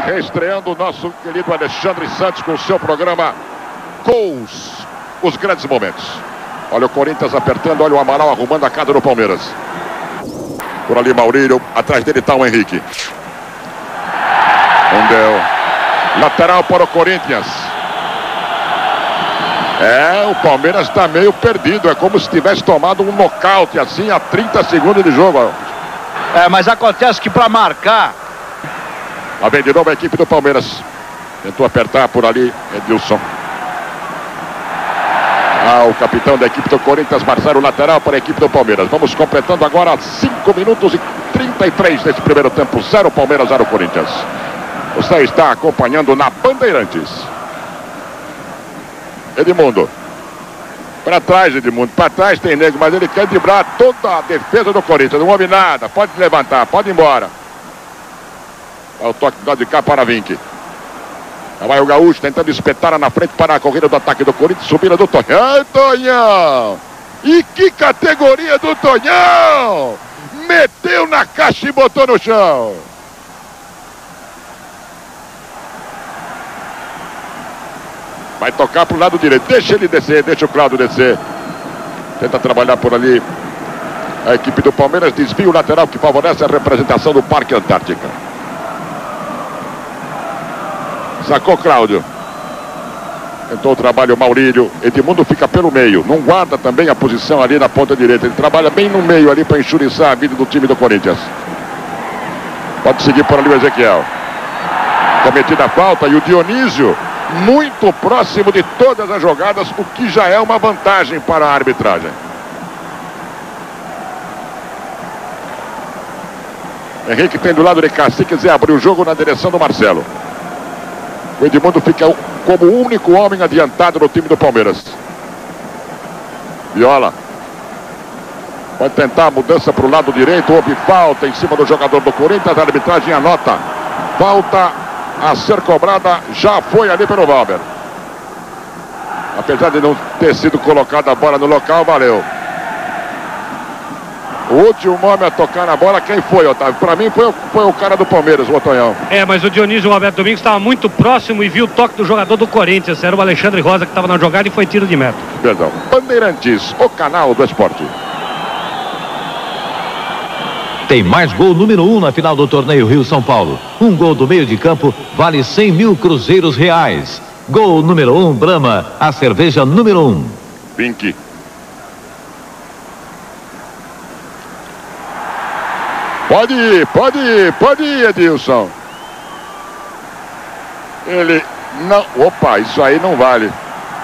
Reestreando o nosso querido Alexandre Santos com o seu programa Gols, os grandes momentos. Olha o Corinthians apertando, olha o Amaral arrumando a casa do Palmeiras. Por ali Maurílio, atrás dele está o Henrique. Rendeu. Lateral para o Corinthians. O Palmeiras está meio perdido. É como se tivesse tomado um nocaute assim a 30 segundos de jogo. Mas acontece que para marcar... Lá vem de novo a equipe do Palmeiras. Tentou apertar por ali Edilson. O capitão da equipe do Corinthians, Marcelo, lateral para a equipe do Palmeiras. Vamos completando agora 5 minutos e 33 desse primeiro tempo. 0 Palmeiras, 0 Corinthians. Você está acompanhando na Bandeirantes. Edmundo. Para trás, Edmundo. Para trás tem nego, mas ele quer driblar toda a defesa do Corinthians. Não houve nada. Pode levantar, pode ir embora. O toque de cá para Vinck. Lá vai o Gaúcho tentando espetar na frente para a corrida do ataque do Corinthians. Subida do Tonhão. Ai, Tonhão! E que categoria do Tonhão! Meteu na caixa e botou no chão. Vai tocar para o lado direito. Deixa ele descer, deixa o Claudio descer. Tenta trabalhar por ali. A equipe do Palmeiras desvia o lateral que favorece a representação do Parque Antártica. Sacou Cláudio. Tentou o trabalho Maurílio. Edmundo fica pelo meio. Não guarda também a posição ali na ponta direita. Ele trabalha bem no meio ali para enxuriçar a vida do time do Corinthians. Pode seguir por ali o Ezequiel. Cometida a falta e o Dionísio muito próximo de todas as jogadas, o que já é uma vantagem para a arbitragem. Henrique tem do lado de cá. Se quiser abrir o jogo na direção do Marcelo. O Edmundo fica como o único homem adiantado no time do Palmeiras. Viola. Pode tentar a mudança para o lado direito. Houve falta em cima do jogador do Corinthians. A arbitragem anota. Falta a ser cobrada. Já foi ali pelo Valber. Apesar de não ter sido colocada a bola no local, valeu. O último homem a tocar na bola, quem foi, Otávio? Para mim foi o cara do Palmeiras, o Otonhão. Mas o Dionísio e o Alberto Domingos estavam muito próximo e viu o toque do jogador do Corinthians. Era o Alexandre Rosa que estava na jogada e foi tiro de meta. Perdão. Bandeirantes, o canal do esporte. Tem mais gol número 1 na final do torneio Rio-São Paulo. Um gol do meio de campo vale 100 mil cruzeiros reais. Gol número 1, Brahma, a cerveja número 1. Vinck. Pode ir, Edilson. Ele não... Opa, isso aí não vale.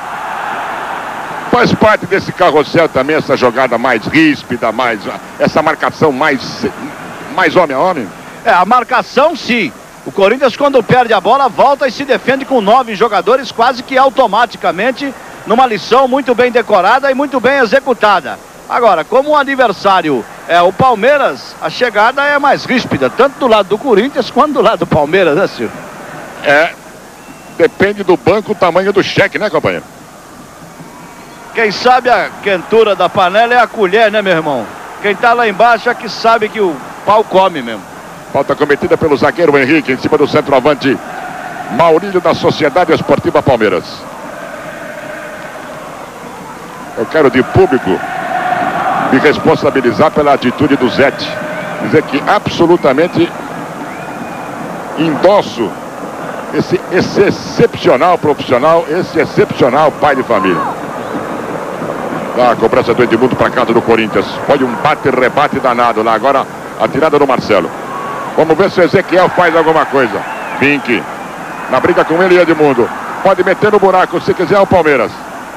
Faz parte desse carrossel também, essa jogada mais ríspida, essa marcação mais homem a homem. A marcação sim. O Corinthians, quando perde a bola, volta e se defende com 9 jogadores quase que automaticamente, numa lição muito bem decorada e muito bem executada. Agora, como o adversário é o Palmeiras, a chegada é mais ríspida, tanto do lado do Corinthians quanto do lado do Palmeiras, né, Silvio? Depende do banco, o tamanho do cheque, né, companheiro? Quem sabe a quentura da panela é a colher, né, meu irmão? Quem tá lá embaixo é que sabe que o pau come mesmo. Falta cometida pelo zagueiro Henrique, em cima do centroavante Maurílio da Sociedade Esportiva Palmeiras. Eu quero de público me responsabilizar pela atitude do Zete. Dizer que absolutamente endosso esse excepcional profissional, esse excepcional pai de família. Dá a cobrança do Edmundo para casa do Corinthians. Foi um bate-rebate danado lá. Agora a tirada do Marcelo. Vamos ver se o Ezequiel faz alguma coisa. Vinck. Na briga com ele, Edmundo. Pode meter no buraco se quiser o Palmeiras.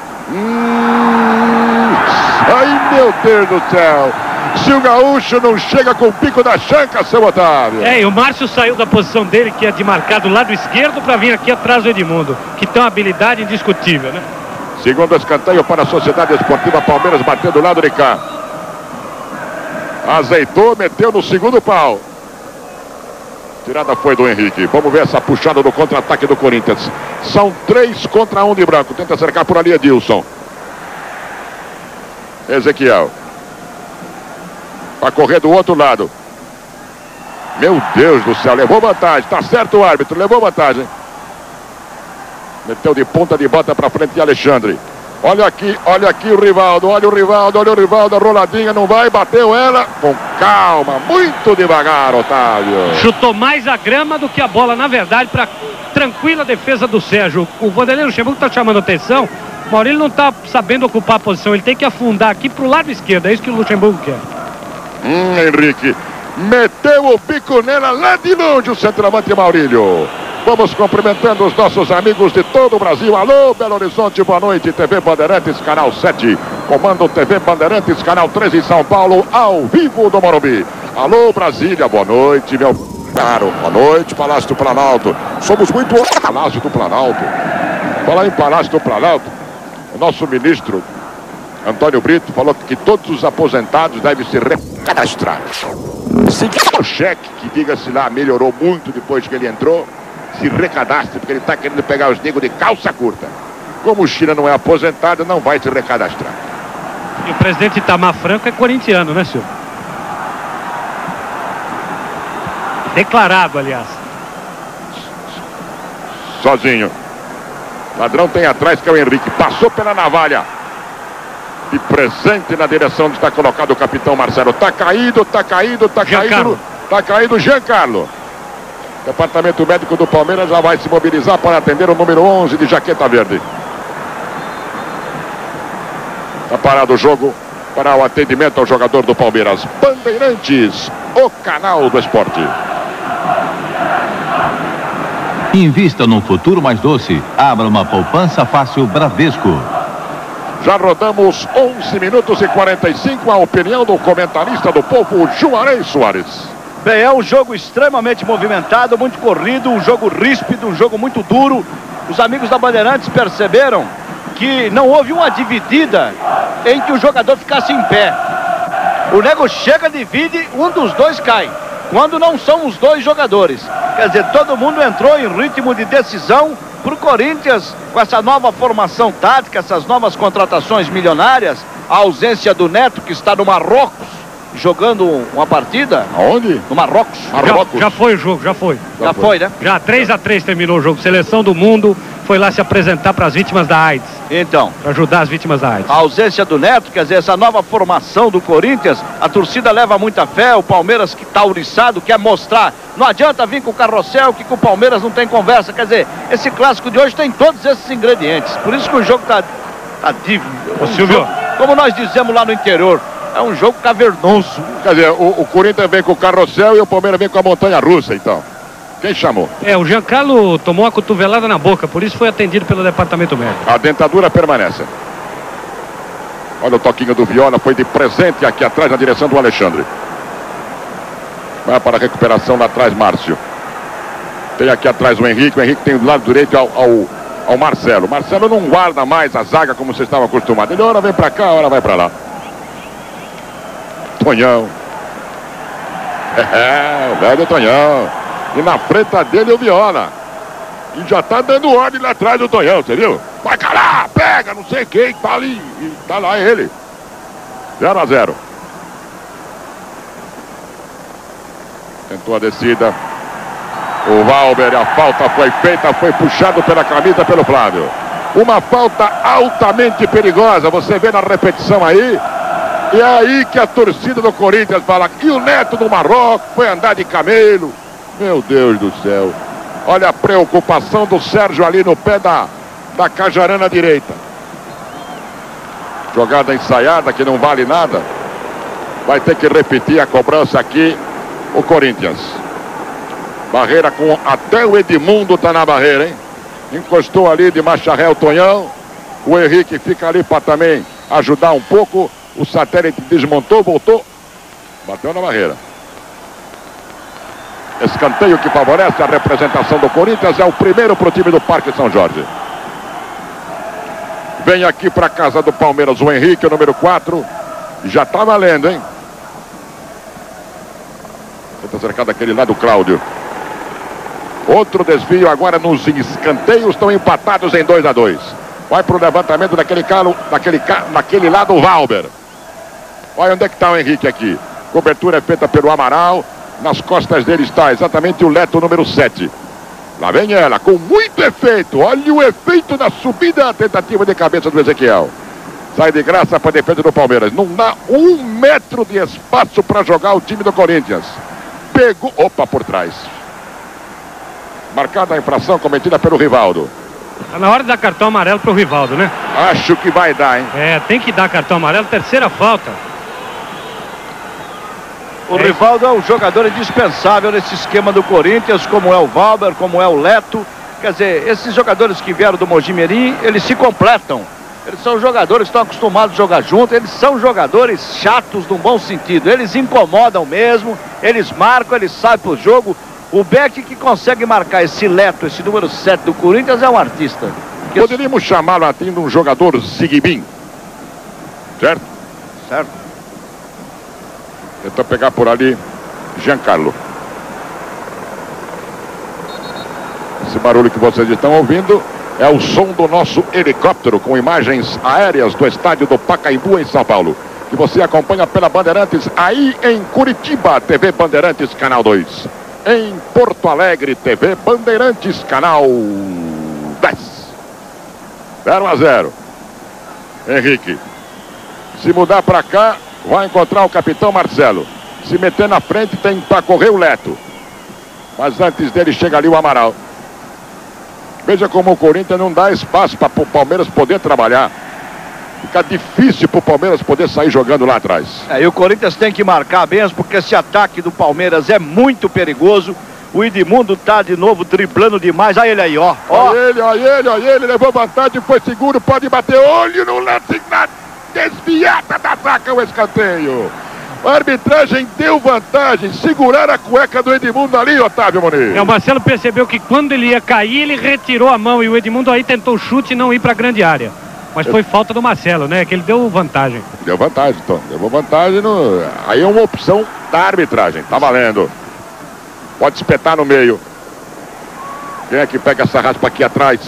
Ai, meu Deus do céu. Se o Gaúcho não chega com o pico da chanca, seu Otávio. E o Márcio saiu da posição dele, que é de marcar do lado esquerdo, para vir aqui atrás do Edmundo, que tem uma habilidade indiscutível, né? Segundo escanteio para a Sociedade Esportiva Palmeiras, bateu do lado de cá. Azeitou, meteu no segundo pau. Tirada foi do Henrique. Vamos ver essa puxada do contra-ataque do Corinthians. São 3 contra 1 de branco. Tenta cercar por ali Edilson. Ezequiel. Vai correr do outro lado. Meu Deus do céu, levou vantagem. Tá certo o árbitro, levou vantagem. Meteu de ponta de bota pra frente de Alexandre. Olha aqui o Rivaldo, olha o Rivaldo, a roladinha, não vai, bateu ela, com calma, muito devagar, Otávio. Chutou mais a grama do que a bola, na verdade, para tranquila defesa do Sérgio. O Vanderlei Luxemburgo está chamando atenção, o Maurílio não está sabendo ocupar a posição, ele tem que afundar aqui pro lado esquerdo, é isso que o Luxemburgo quer. Henrique, meteu o bico nela lá de longe o centroavante Maurílio. Vamos cumprimentando os nossos amigos de todo o Brasil. Alô, Belo Horizonte, boa noite. TV Bandeirantes, canal 7. Comando TV Bandeirantes, canal 13 em São Paulo, ao vivo do Morumbi. Alô, Brasília, boa noite, meu caro. Boa noite, Palácio do Planalto. Somos muito Palácio do Planalto. Falar em Palácio do Planalto, o nosso ministro Antônio Brito falou que todos os aposentados devem se recadastrar. Se o cheque, que diga-se lá, melhorou muito depois que ele entrou, se recadastre, porque ele está querendo pegar os negros de calça curta. Como o China não é aposentado, não vai se recadastrar. E o presidente Itamar Franco é corintiano, né, senhor? Declarado, aliás. Sozinho. Ladrão tem atrás, que é o Henrique. Passou pela navalha. E presente na direção onde está colocado o capitão Marcelo. Tá caído. Tá caído Giancarlo. Departamento médico do Palmeiras já vai se mobilizar para atender o número 11 de jaqueta verde. Está parado o jogo para o atendimento ao jogador do Palmeiras. Bandeirantes, o canal do esporte. Invista num futuro mais doce. Abra uma poupança fácil Bradesco. Já rodamos 11 minutos e 45. A opinião do comentarista do povo, Juarez Soares. Bem, é um jogo extremamente movimentado, muito corrido, um jogo ríspido, um jogo muito duro. Os amigos da Bandeirantes perceberam que não houve uma dividida em que o jogador ficasse em pé. O nego chega, divide, um dos dois cai. Quando não são os dois jogadores. Quer dizer, todo mundo entrou em ritmo de decisão para o Corinthians, com essa nova formação tática, essas novas contratações milionárias, a ausência do Neto, que está no Marrocos, jogando uma partida. Aonde? No Marrocos. Já foi o jogo, já foi. Já foi, né? Já 3-3 terminou o jogo. Seleção do mundo foi lá se apresentar para as vítimas da AIDS. Então, para ajudar as vítimas da AIDS. A ausência do Neto, quer dizer, essa nova formação do Corinthians, a torcida leva muita fé, o Palmeiras que está uriçado, quer mostrar. Não adianta vir com o carrossel, que com o Palmeiras não tem conversa. Quer dizer, esse clássico de hoje tem todos esses ingredientes. Por isso que o jogo está Silvio, como nós dizemos lá no interior, é um jogo cavernoso. Quer dizer, o Corinthians vem com o carrossel e o Palmeiras vem com a montanha-russa, então. Quem chamou? O Giancarlo tomou uma cotovelada na boca, por isso foi atendido pelo departamento médico. A dentadura permanece. Olha o toquinho do Viola, foi de presente aqui atrás na direção do Alexandre. Vai para a recuperação lá atrás, Márcio. Tem aqui atrás o Henrique tem do lado direito ao Marcelo. Marcelo não guarda mais a zaga como você estava acostumado. Ele ora vem para cá, ora vai para lá. Tonhão. O velho Tonhão. E na frente dele o Viola. E já tá dando ordem lá atrás do Tonhão, você viu? Vai calar, pega, não sei quem, tá ali. E tá lá ele. 0-0. Tentou a descida. O Valber, a falta foi feita, foi puxado pela camisa pelo Flávio. Uma falta altamente perigosa, você vê na repetição aí. E é aí que a torcida do Corinthians fala, e o Neto do Marrocos foi andar de camelo. Meu Deus do céu. Olha a preocupação do Sérgio ali no pé da Cajarana direita. Jogada ensaiada que não vale nada. Vai ter que repetir a cobrança aqui o Corinthians. Barreira com até o Edmundo tá na barreira, hein? Encostou ali de Macharel Tonhão. O Henrique fica ali para também ajudar um pouco. O satélite desmontou, voltou. Bateu na barreira. Escanteio que favorece a representação do Corinthians. É o primeiro para o time do Parque São Jorge. Vem aqui para a casa do Palmeiras o Henrique, o número 4. Já tá valendo, hein? Tenta cercar daquele lado o Cláudio. Outro desvio agora nos escanteios. Estão empatados em 2-2. Vai para o levantamento naquele lado o Valber. Olha onde é que está o Henrique aqui. Cobertura é feita pelo Amaral. Nas costas dele está exatamente o Leto, número 7. Lá vem ela, com muito efeito. Olha o efeito da subida, a tentativa de cabeça do Ezequiel. Sai de graça para a defesa do Palmeiras. Não dá 1 metro de espaço para jogar o time do Corinthians. Pegou, opa, por trás. Marcada a infração cometida pelo Rivaldo. Tá na hora de dar cartão amarelo pro Rivaldo, né? Acho que vai dar, hein? É, tem que dar cartão amarelo, terceira falta. O Rivaldo é um jogador indispensável nesse esquema do Corinthians, como é o Valber, como é o Leto. Quer dizer, esses jogadores que vieram do Mojimirim, eles se completam. Eles são jogadores que estão acostumados a jogar junto, eles são jogadores chatos no bom sentido. Eles incomodam mesmo, eles marcam, eles saem pro jogo. O Beck que consegue marcar esse Leto, esse número 7 do Corinthians, é um artista. Poderíamos chamá-lo assim de um jogador Ziguibim. Certo? Certo. Tentou pegar por ali Giancarlo. Esse barulho que vocês estão ouvindo é o som do nosso helicóptero com imagens aéreas do estádio do Pacaembu em São Paulo. Que você acompanha pela Bandeirantes aí em Curitiba, TV Bandeirantes Canal 2. Em Porto Alegre, TV Bandeirantes Canal 10. 0-0. Henrique. Se mudar para cá, vai encontrar o capitão Marcelo. Se meter na frente, tem para correr o Leto. Mas antes dele chega ali o Amaral. Veja como o Corinthians não dá espaço para o Palmeiras poder trabalhar. Fica difícil para o Palmeiras poder sair jogando lá atrás. E o Corinthians tem que marcar mesmo, porque esse ataque do Palmeiras é muito perigoso. O Edmundo tá de novo driblando demais. Olha ele aí, ó. Olha ele, levou vantagem, foi seguro, pode bater. Olho no lance na desviada da zaga, o escanteio. A arbitragem deu vantagem, segurar a cueca do Edmundo ali, Otávio Muniz. O Marcelo percebeu que quando ele ia cair, ele retirou a mão e o Edmundo aí tentou o chute e não ir para a grande área. Mas foi falta do Marcelo, né? Que ele deu vantagem. Deu vantagem, então. Deu vantagem. Aí é uma opção da arbitragem. Tá valendo. Pode espetar no meio. Quem é que pega essa raspa aqui atrás?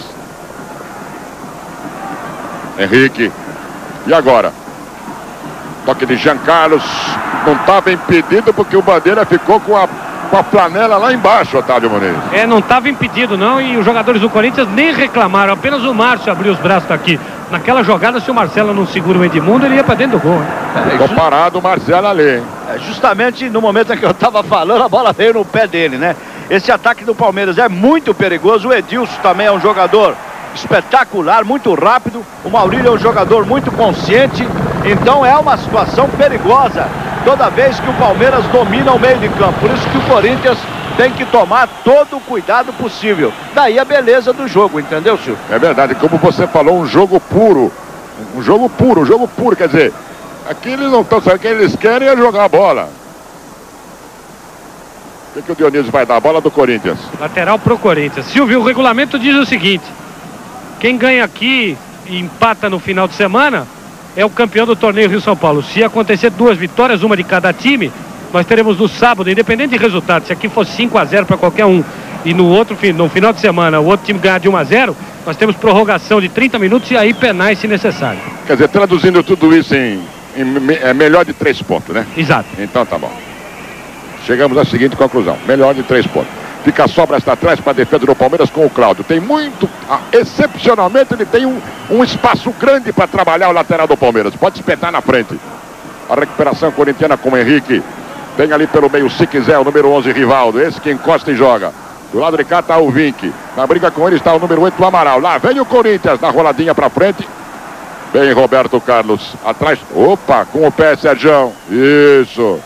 Henrique. E agora? Toque de Jean Carlos. Não estava impedido porque o Bandeira ficou com a flanela lá embaixo, Otávio Muniz. Não estava impedido não, e os jogadores do Corinthians nem reclamaram, apenas o Márcio abriu os braços daqui. Naquela jogada, se o Marcelo não segura o Edmundo, ele ia para dentro do gol. Ficou parado o Marcelo ali, hein? Justamente no momento em que eu estava falando, a bola veio no pé dele, né? Esse ataque do Palmeiras é muito perigoso. O Edilson também é um jogador espetacular, muito rápido. O Maurílio é um jogador muito consciente. Então é uma situação perigosa toda vez que o Palmeiras domina o meio de campo. Por isso que o Corinthians tem que tomar todo o cuidado possível. Daí a beleza do jogo, entendeu, Silvio? É verdade, como você falou, um jogo puro. Um jogo puro, quer dizer, aqui eles não estão sabendo, o que eles querem é jogar a bola. O que o Dionísio vai dar? A bola do Corinthians. Lateral pro Corinthians. Silvio, o regulamento diz o seguinte: quem ganha aqui e empata no final de semana é o campeão do torneio Rio São Paulo. Se acontecer 2 vitórias, uma de cada time, nós teremos no sábado, independente de resultado, se aqui fosse 5-0 para qualquer um e no final de semana o outro time ganhar de 1-0, nós temos prorrogação de 30 minutos e aí penais se necessário. Quer dizer, traduzindo tudo isso em melhor de 3 pontos, né? Exato. Então tá bom. Chegamos à seguinte conclusão: melhor de 3 pontos. Fica a sobra esta atrás para a defesa do Palmeiras com o Cláudio. Tem muito, excepcionalmente, ele tem um espaço grande para trabalhar o lateral do Palmeiras. Pode espetar na frente. A recuperação corintiana com o Henrique. Tem ali pelo meio, se quiser, o número 11, Rivaldo. Esse que encosta e joga. Do lado de cá está o Vink. Na briga com ele está o número 8, o Amaral. Lá vem o Corinthians na roladinha para frente. Vem Roberto Carlos. Atrás. Opa, com o pé, Sergião. Isso.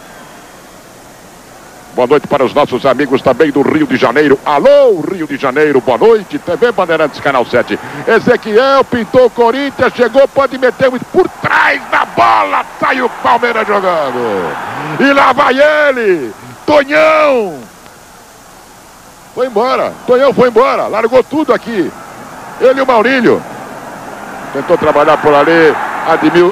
Boa noite para os nossos amigos também do Rio de Janeiro. Alô, Rio de Janeiro, boa noite. TV Bandeirantes, Canal 7. Ezequiel pintou o Corinthians, chegou, pode meter por trás da bola. Saiu o Palmeiras jogando. E lá vai ele, Tonhão. Foi embora, Tonhão foi embora, largou tudo aqui. Ele e o Maurílio. Tentou trabalhar por ali, Admil.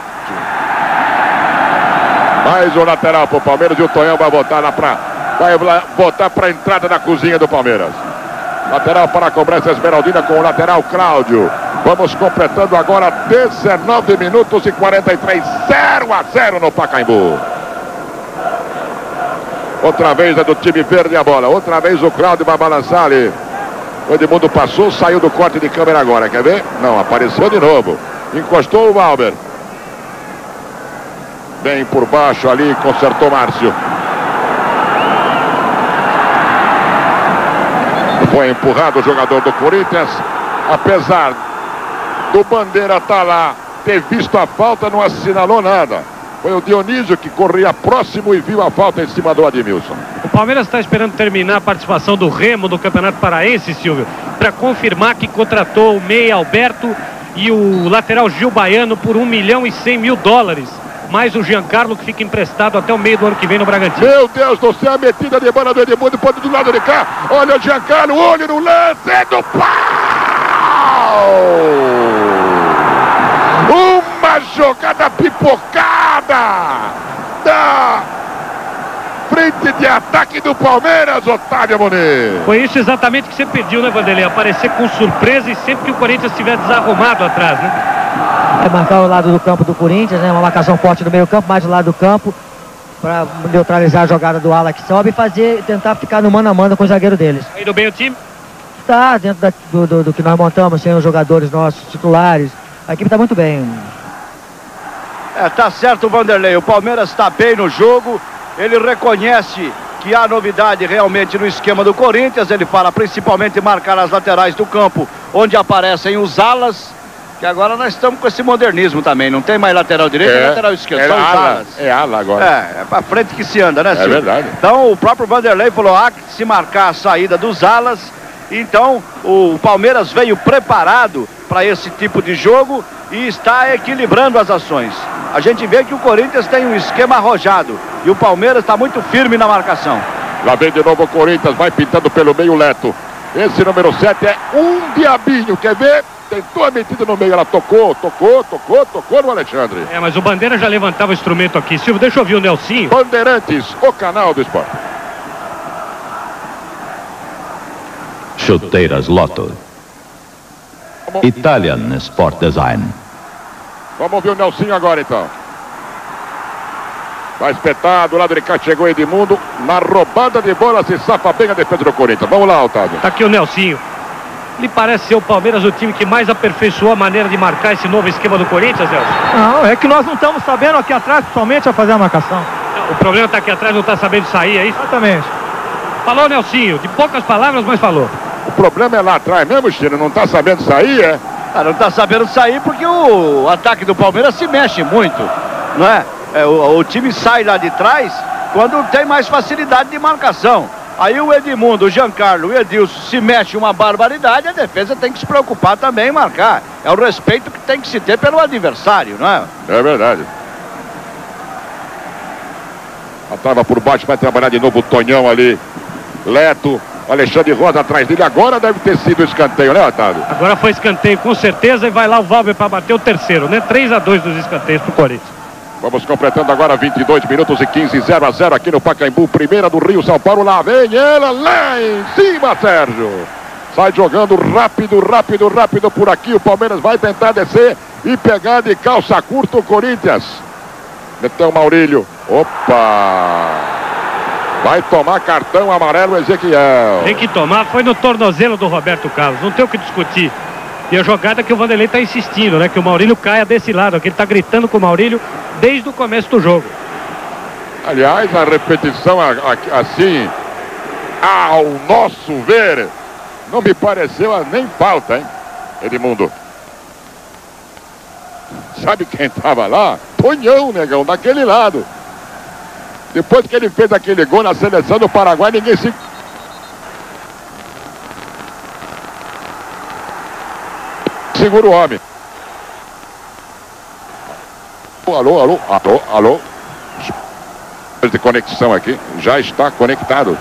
Mais um lateral para o Palmeiras e o Tonhão vai botar lá para... Vai botar para a entrada da cozinha do Palmeiras. Lateral para a cobrança esmeraldina com o lateral Cláudio. Vamos completando agora 19 minutos e 43. 0-0 no Pacaembu. Outra vez é do time verde a bola. Outra vez o Cláudio vai balançar ali. O Edmundo passou, saiu do corte de câmera agora. Quer ver? Não, apareceu de novo. Encostou o Valber. Bem por baixo ali, consertou Márcio. Foi empurrado o jogador do Corinthians. Apesar do Bandeira estar lá, ter visto a falta, não assinalou nada. Foi o Dionísio que corria próximo e viu a falta em cima do Admilson. O Palmeiras está esperando terminar a participação do Remo no Campeonato Paraense, Silvio, para confirmar que contratou o meia Alberto e o lateral Gil Baiano por $1.100.000. Mais o Giancarlo, que fica emprestado até o meio do ano que vem no Bragantino. Meu Deus do céu, a metida de bola do Edmundo, pode do lado de cá. Olha o Giancarlo, olho no lance, é do pau! Uma jogada pipocada da frente de ataque do Palmeiras, Otávio Muniz. Foi isso exatamente que você pediu, né, Vanderlei? Aparecer com surpresa e sempre que o Corinthians estiver desarrumado atrás, né? É marcar o lado do campo do Corinthians, né? Uma marcação forte no meio campo, mais do lado do campo, para neutralizar a jogada do ala que sobe e tentar ficar no mano a mano com o zagueiro deles. Tá indo bem o time? Tá dentro do que nós montamos, sem os jogadores nossos titulares. A equipe está muito bem. Tá certo, Vanderlei. O Palmeiras está bem no jogo. Ele reconhece que há novidade realmente no esquema do Corinthians. Ele fala principalmente marcar as laterais do campo, onde aparecem os alas. Que agora nós estamos com esse modernismo também. Não tem mais lateral direito e lateral esquerdo. São os alas. É ala agora. É pra frente que se anda, né, Silvio? É verdade. Então o próprio Vanderlei falou: há que se marcar a saída dos alas. Então o Palmeiras veio preparado para esse tipo de jogo e está equilibrando as ações. A gente vê que o Corinthians tem um esquema arrojado e o Palmeiras está muito firme na marcação. Lá vem de novo o Corinthians, vai pintando pelo meio o Leto. Esse número 7 é um diabinho, quer ver? Tentou a metida no meio, ela tocou no Alexandre. Mas o Bandeira já levantava o instrumento aqui. Silvio, deixa eu ouvir o Nelsinho. Bandeirantes, o canal do esporte. Chuteiras Lotto. Italian Sport Design. Vamos ouvir o Nelsinho agora então. Vai espetar, do lado de cá chegou Edmundo. Na roubada de bola se safa bem a defesa do Corinthians. Vamos lá, Otávio. Tá aqui o Nelsinho. Lhe parece ser o Palmeiras o time que mais aperfeiçoou a maneira de marcar esse novo esquema do Corinthians, Nelson? Não, é que nós não estamos sabendo aqui atrás, principalmente, a fazer a marcação. Não, o problema tá aqui atrás, não tá sabendo sair, é isso? Exatamente. Falou, Nelsinho, de poucas palavras, mas falou. O problema é lá atrás mesmo, Chino, não tá sabendo sair, é? Não tá sabendo sair porque o ataque do Palmeiras se mexe muito, não é? O time sai lá de trás quando tem mais facilidade de marcação. Aí o Edmundo, o Giancarlo e o Edilson se mexe uma barbaridade, a defesa tem que se preocupar também em marcar. É o respeito que tem que se ter pelo adversário, não é? É verdade. A trava por baixo, vai trabalhar de novo o Tonhão ali. Leto, Alexandre Rosa atrás dele. Agora deve ter sido o escanteio, né, Otávio? Agora foi escanteio com certeza e vai lá o Valber para bater o terceiro, né? 3-2 dos escanteios pro Corinthians. Vamos completando agora 22 minutos e 15, 0-0 aqui no Pacaembu, primeira do Rio, São Paulo. Lá vem ela, lá em cima, Sérgio. Sai jogando rápido por aqui. O Palmeiras vai tentar descer e pegar de calça curta o Corinthians. Meteu o Maurílio. Opa! Vai tomar cartão amarelo, Ezequiel. Tem que tomar, foi no tornozelo do Roberto Carlos, não tem o que discutir. E a jogada que o Vanderlei está insistindo, né? Que o Maurílio caia desse lado, que ele está gritando com o Maurílio desde o começo do jogo. Aliás, a repetição assim, ao nosso ver, não me pareceu nem falta, hein, Edmundo? Sabe quem estava lá? Tonhão, negão, daquele lado. Depois que ele fez aquele gol na seleção do Paraguai, ninguém se... segura o homem. Alô. De conexão aqui, já está conectado.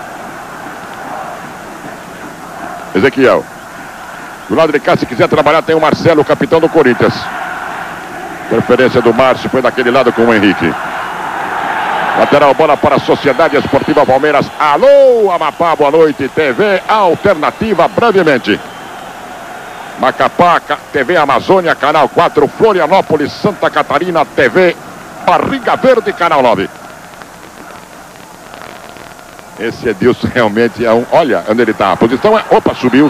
Ezequiel. Do lado de cá, se quiser trabalhar, tem o Marcelo, o capitão do Corinthians. Preferência do Márcio, foi daquele lado com o Henrique. Lateral, bola para a Sociedade Esportiva Palmeiras. Alô, Amapá, boa noite. TV Alternativa, brevemente. Macapá, TV Amazônia, Canal 4, Florianópolis, Santa Catarina, TV Barriga Verde, Canal 9. Esse Edilson realmente é um... Olha onde ele está. A posição é... Opa, subiu.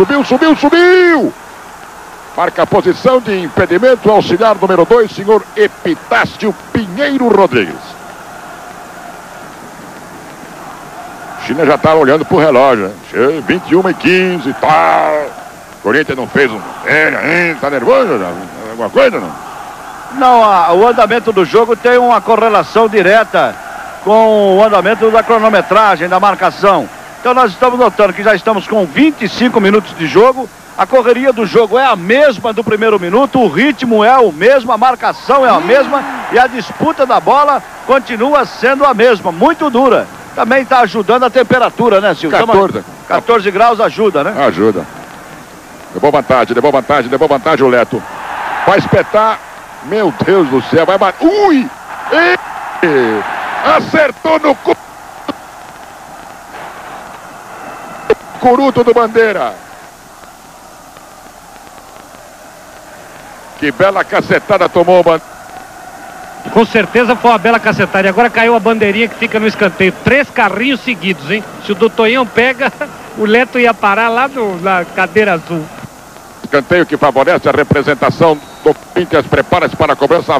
Marca a posição de impedimento, auxiliar número 2, senhor Epitácio Pinheiro Rodrigues. China já está olhando pro relógio, né? 21h15 e tal. Corinthians não fez um... tá nervoso? Alguma coisa, não? Não, o andamento do jogo tem uma correlação direta com o andamento da cronometragem, da marcação. Então nós estamos notando que já estamos com 25 minutos de jogo. A correria do jogo é a mesma do primeiro minuto, o ritmo é o mesmo, a marcação é a mesma e a disputa da bola continua sendo a mesma, muito dura. Também está ajudando a temperatura, né, Silvio? 14 graus ajuda, né? Ajuda. Levou vantagem o Leto. Vai espetar. Meu Deus do céu, vai bater. Ui! Acertou no curuto do Bandeira. Que bela cacetada tomou o Bandeira. Com certeza foi uma bela cacetada. E agora caiu a bandeirinha que fica no escanteio. 3 carrinhos seguidos, hein? Se o do Tonhão pega, o Leto ia parar lá na cadeira azul. Escanteio que favorece a representação do Corinthians. Prepara-se para a cobrança.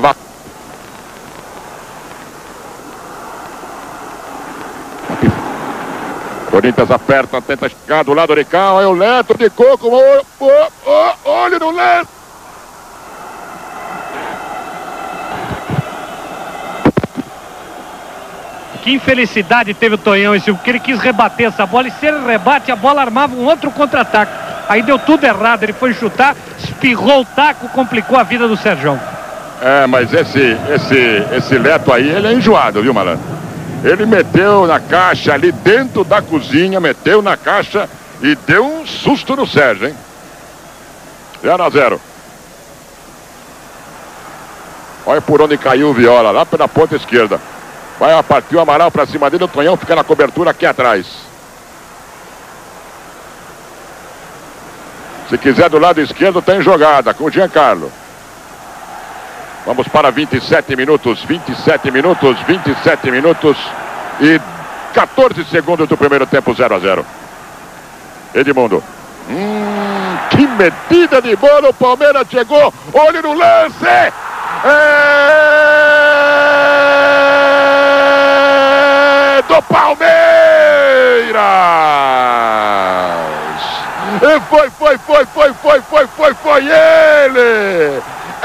Corinthians aperta, tenta chegar do lado de cá. Olha o Leto de coco. Olha no Leto. Que infelicidade teve o Tonhão, porque ele quis rebater essa bola. E se ele rebate, a bola armava um outro contra-ataque. Aí deu tudo errado. Ele foi chutar, espirrou o taco, complicou a vida do Serjão. Mas esse Leto aí, ele é enjoado, viu, malandro? Ele meteu na caixa ali dentro da cozinha, meteu na caixa e deu um susto no Sérgio, hein? 0-0. Olha por onde caiu o Viola, lá pela ponta esquerda. Vai partir o Amaral pra cima dele, o Tonhão fica na cobertura aqui atrás. Se quiser do lado esquerdo, tem jogada com o Giancarlo. Vamos para 27 minutos e 14 segundos do primeiro tempo, 0-0. Edmundo. Que metida de bola, o Palmeiras chegou, olho no lance! Do Palmeiras! E foi ele!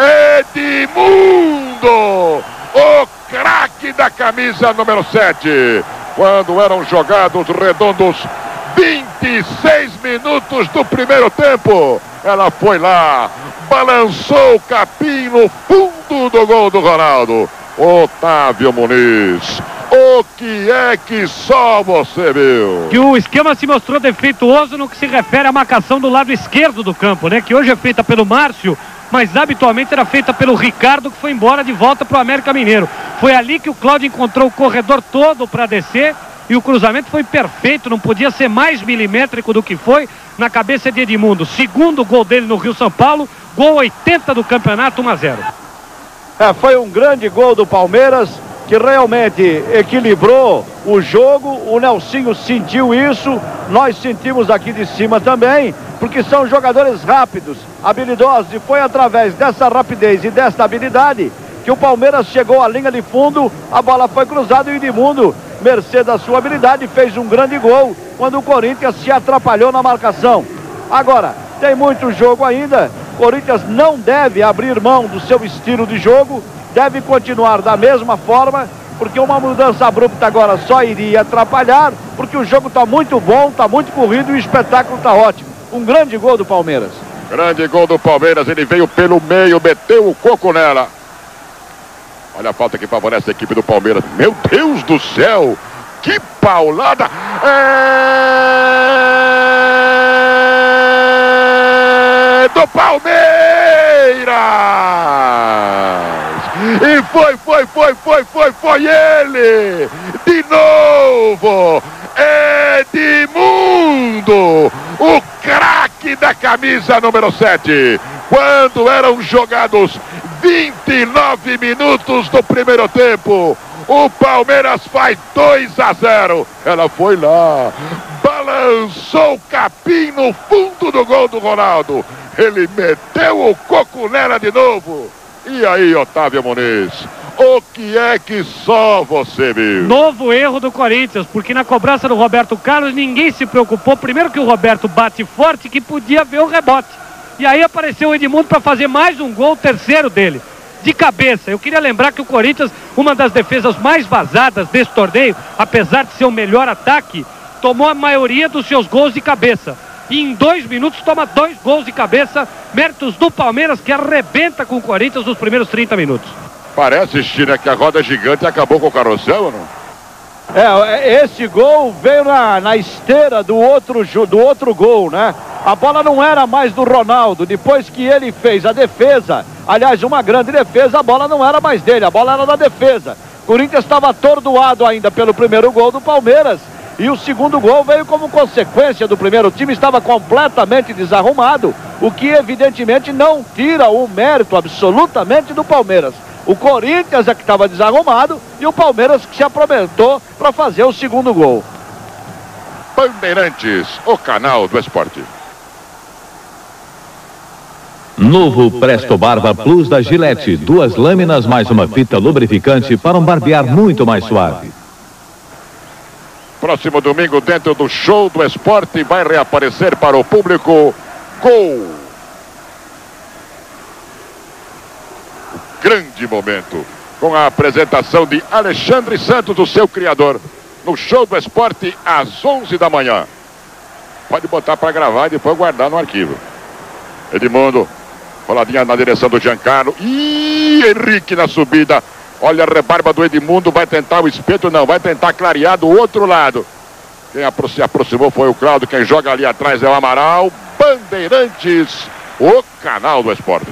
Edmundo! O craque da camisa número 7. Quando eram jogados redondos 26 minutos do primeiro tempo, ela foi lá, balançou o capim no fundo do gol do Ronaldo. Otávio Muniz, o que é que só você viu? Que o esquema se mostrou defeituoso no que se refere à marcação do lado esquerdo do campo, né? Que hoje é feita pelo Márcio, mas habitualmente era feita pelo Ricardo, que foi embora de volta para o América Mineiro. Foi ali que o Cláudio encontrou o corredor todo para descer e o cruzamento foi perfeito, não podia ser mais milimétrico do que foi na cabeça de Edmundo. Segundo gol dele no Rio São Paulo, gol 80 do campeonato, 1-0. Foi um grande gol do Palmeiras, que realmente equilibrou o jogo. O Nelsinho sentiu isso, nós sentimos aqui de cima também, porque são jogadores rápidos, habilidosos, e foi através dessa rapidez e dessa habilidade que o Palmeiras chegou à linha de fundo, a bola foi cruzada e o Edmundo, mercê da sua habilidade, fez um grande gol quando o Corinthians se atrapalhou na marcação. Agora, tem muito jogo ainda, Corinthians não deve abrir mão do seu estilo de jogo, deve continuar da mesma forma, porque uma mudança abrupta agora só iria atrapalhar, porque o jogo está muito bom, está muito corrido e o espetáculo está ótimo. Um grande gol do Palmeiras. Grande gol do Palmeiras, ele veio pelo meio, meteu o coco nela. Olha a falta que favorece a equipe do Palmeiras. Meu Deus do céu, que paulada! Do Palmeiras! E foi ele! De novo! Edmundo! O craque da camisa número 7. Quando eram jogados 29 minutos do primeiro tempo, O Palmeiras faz 2-0. Ela foi lá, balançou o capim no fundo do gol do Ronaldo. Ele meteu o coco nela de novo. E aí, Otávio Muniz, o que é que só você viu? Novo erro do Corinthians, porque na cobrança do Roberto Carlos ninguém se preocupou. Primeiro que o Roberto bate forte, que podia ver o rebote. E aí apareceu o Edmundo para fazer mais um gol, o terceiro dele, de cabeça. Eu queria lembrar que o Corinthians, uma das defesas mais vazadas desse torneio, apesar de ser o melhor ataque, tomou a maioria dos seus gols de cabeça. E em 2 minutos toma 2 gols de cabeça, méritos do Palmeiras, que arrebenta com o Corinthians nos primeiros 30 minutos. Parece, China, que a roda gigante acabou com o carrossel, ou não? Esse gol veio na esteira do outro gol, né? A bola não era mais do Ronaldo. Depois que ele fez a defesa, aliás, uma grande defesa, a bola não era mais dele, a bola era da defesa. O Corinthians estava atordoado ainda pelo primeiro gol do Palmeiras. E o segundo gol veio como consequência do primeiro. O time estava completamente desarrumado, o que evidentemente não tira o mérito absolutamente do Palmeiras. O Corinthians é que estava desarrumado e o Palmeiras que se aproveitou para fazer o segundo gol. Bandeirantes, o canal do esporte. Novo Presto Barba Plus da Gillette. 2 lâminas mais uma fita lubrificante para um barbear muito mais suave. Próximo domingo, dentro do Show do Esporte, vai reaparecer para o público Gol. Grande momento, com a apresentação de Alexandre Santos, o seu criador, no Show do Esporte, às 11 da manhã. Pode botar para gravar e depois guardar no arquivo. Edmundo, roladinha na direção do Giancarlo. Ih, Henrique na subida. Olha a rebarba do Edmundo, vai tentar o espeto, não, vai tentar clarear do outro lado. Quem se aproximou foi o Claudio, quem joga ali atrás é o Amaral. Bandeirantes, o canal do esporte.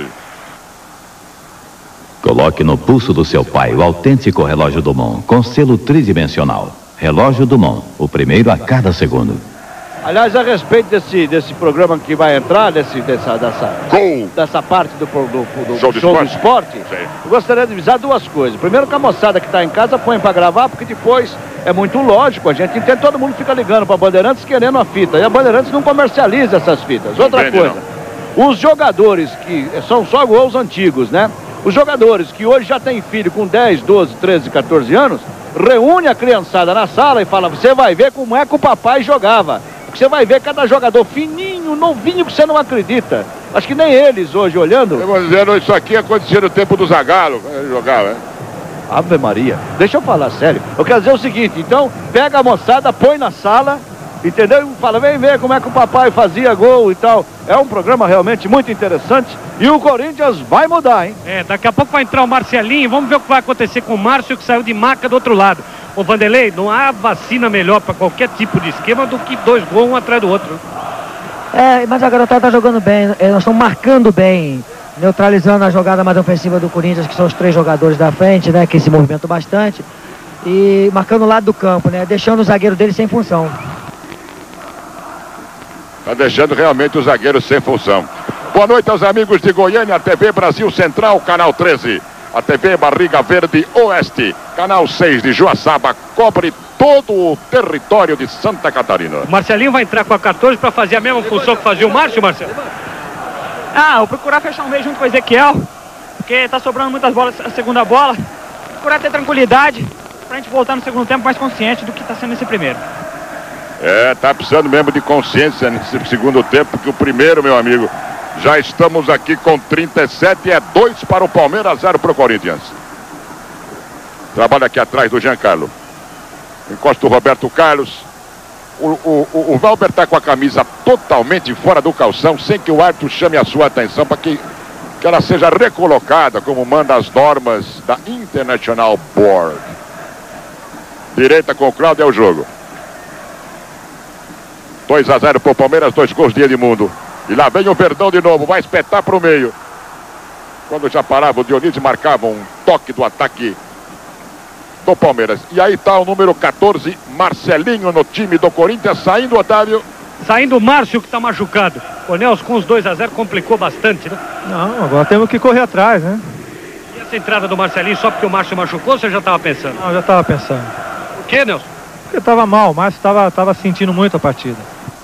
Coloque no pulso do seu pai o autêntico relógio Dumont, com selo tridimensional. Relógio Dumont, o primeiro a cada segundo. Aliás, a respeito desse programa que vai entrar, dessa parte do show do esporte, eu gostaria de avisar 2 coisas. Primeiro, que a moçada que está em casa põe para gravar, porque depois é muito lógico, a gente entende, todo mundo fica ligando para a Bandeirantes querendo a fita, e a Bandeirantes não comercializa essas fitas. Outra coisa, os jogadores que são só gols antigos, né? Os jogadores que hoje já têm filho com 10, 12, 13, 14 anos, reúne a criançada na sala e fala, você vai ver como é que o papai jogava. Você vai ver cada jogador fininho, novinho, que você não acredita. Acho que nem eles hoje olhando. Eu vou dizendo, isso aqui acontecia no tempo do Zagallo, ele jogava, né? Ave Maria, deixa eu falar sério. Eu quero dizer o seguinte, então, pega a moçada, põe na sala, entendeu? E fala, vem ver como é que o papai fazia gol e tal. É um programa realmente muito interessante. E o Corinthians vai mudar, hein? Daqui a pouco vai entrar o Marcelinho, vamos ver o que vai acontecer com o Márcio, que saiu de maca do outro lado. Ô Vanderlei, não há vacina melhor para qualquer tipo de esquema do que 2 gols um atrás do outro. Mas a garotada tá jogando bem, nós estamos marcando bem, neutralizando a jogada mais ofensiva do Corinthians, que são os 3 jogadores da frente, né, que se movimentam bastante, e marcando o lado do campo, né, deixando o zagueiro dele sem função. Tá deixando realmente o zagueiro sem função. Boa noite aos amigos de Goiânia, TV Brasil Central, canal 13. A TV Barriga Verde Oeste, canal 6 de Joaçaba, cobre todo o território de Santa Catarina. O Marcelinho vai entrar com a 14 para fazer a mesma função que fazia o Márcio, Marcelo? Vou procurar fechar um meio junto com o Ezequiel, porque tá sobrando muitas bolas, a segunda bola. Procurar ter tranquilidade, pra gente voltar no segundo tempo mais consciente do que tá sendo esse primeiro. Tá precisando mesmo de consciência nesse segundo tempo, porque o primeiro, meu amigo, já estamos aqui com 37, 2 para o Palmeiras, 0 para o Corinthians. Trabalha aqui atrás do Giancarlo. Encosta o Roberto Carlos. O Valber está com a camisa totalmente fora do calção, sem que o árbitro chame a sua atenção para que ela seja recolocada, como manda as normas da International Board. Direita com o Claudio é o jogo. 2-0 para o Palmeiras, 2 gols de Edmundo. E lá vem o Verdão de novo, vai espetar para o meio. Quando já parava o Dionísio, marcava um toque do ataque do Palmeiras. E aí está o número 14, Marcelinho, no time do Corinthians, saindo, Otávio. Saindo o Márcio, que está machucado. O Nelson com os 2-0 complicou bastante, né? Não, agora temos que correr atrás, né? Essa entrada do Marcelinho só porque o Márcio machucou, ou você já estava pensando? Não, eu já estava pensando. Por que, Nelson? Porque estava mal, o Márcio estava sentindo muito a partida.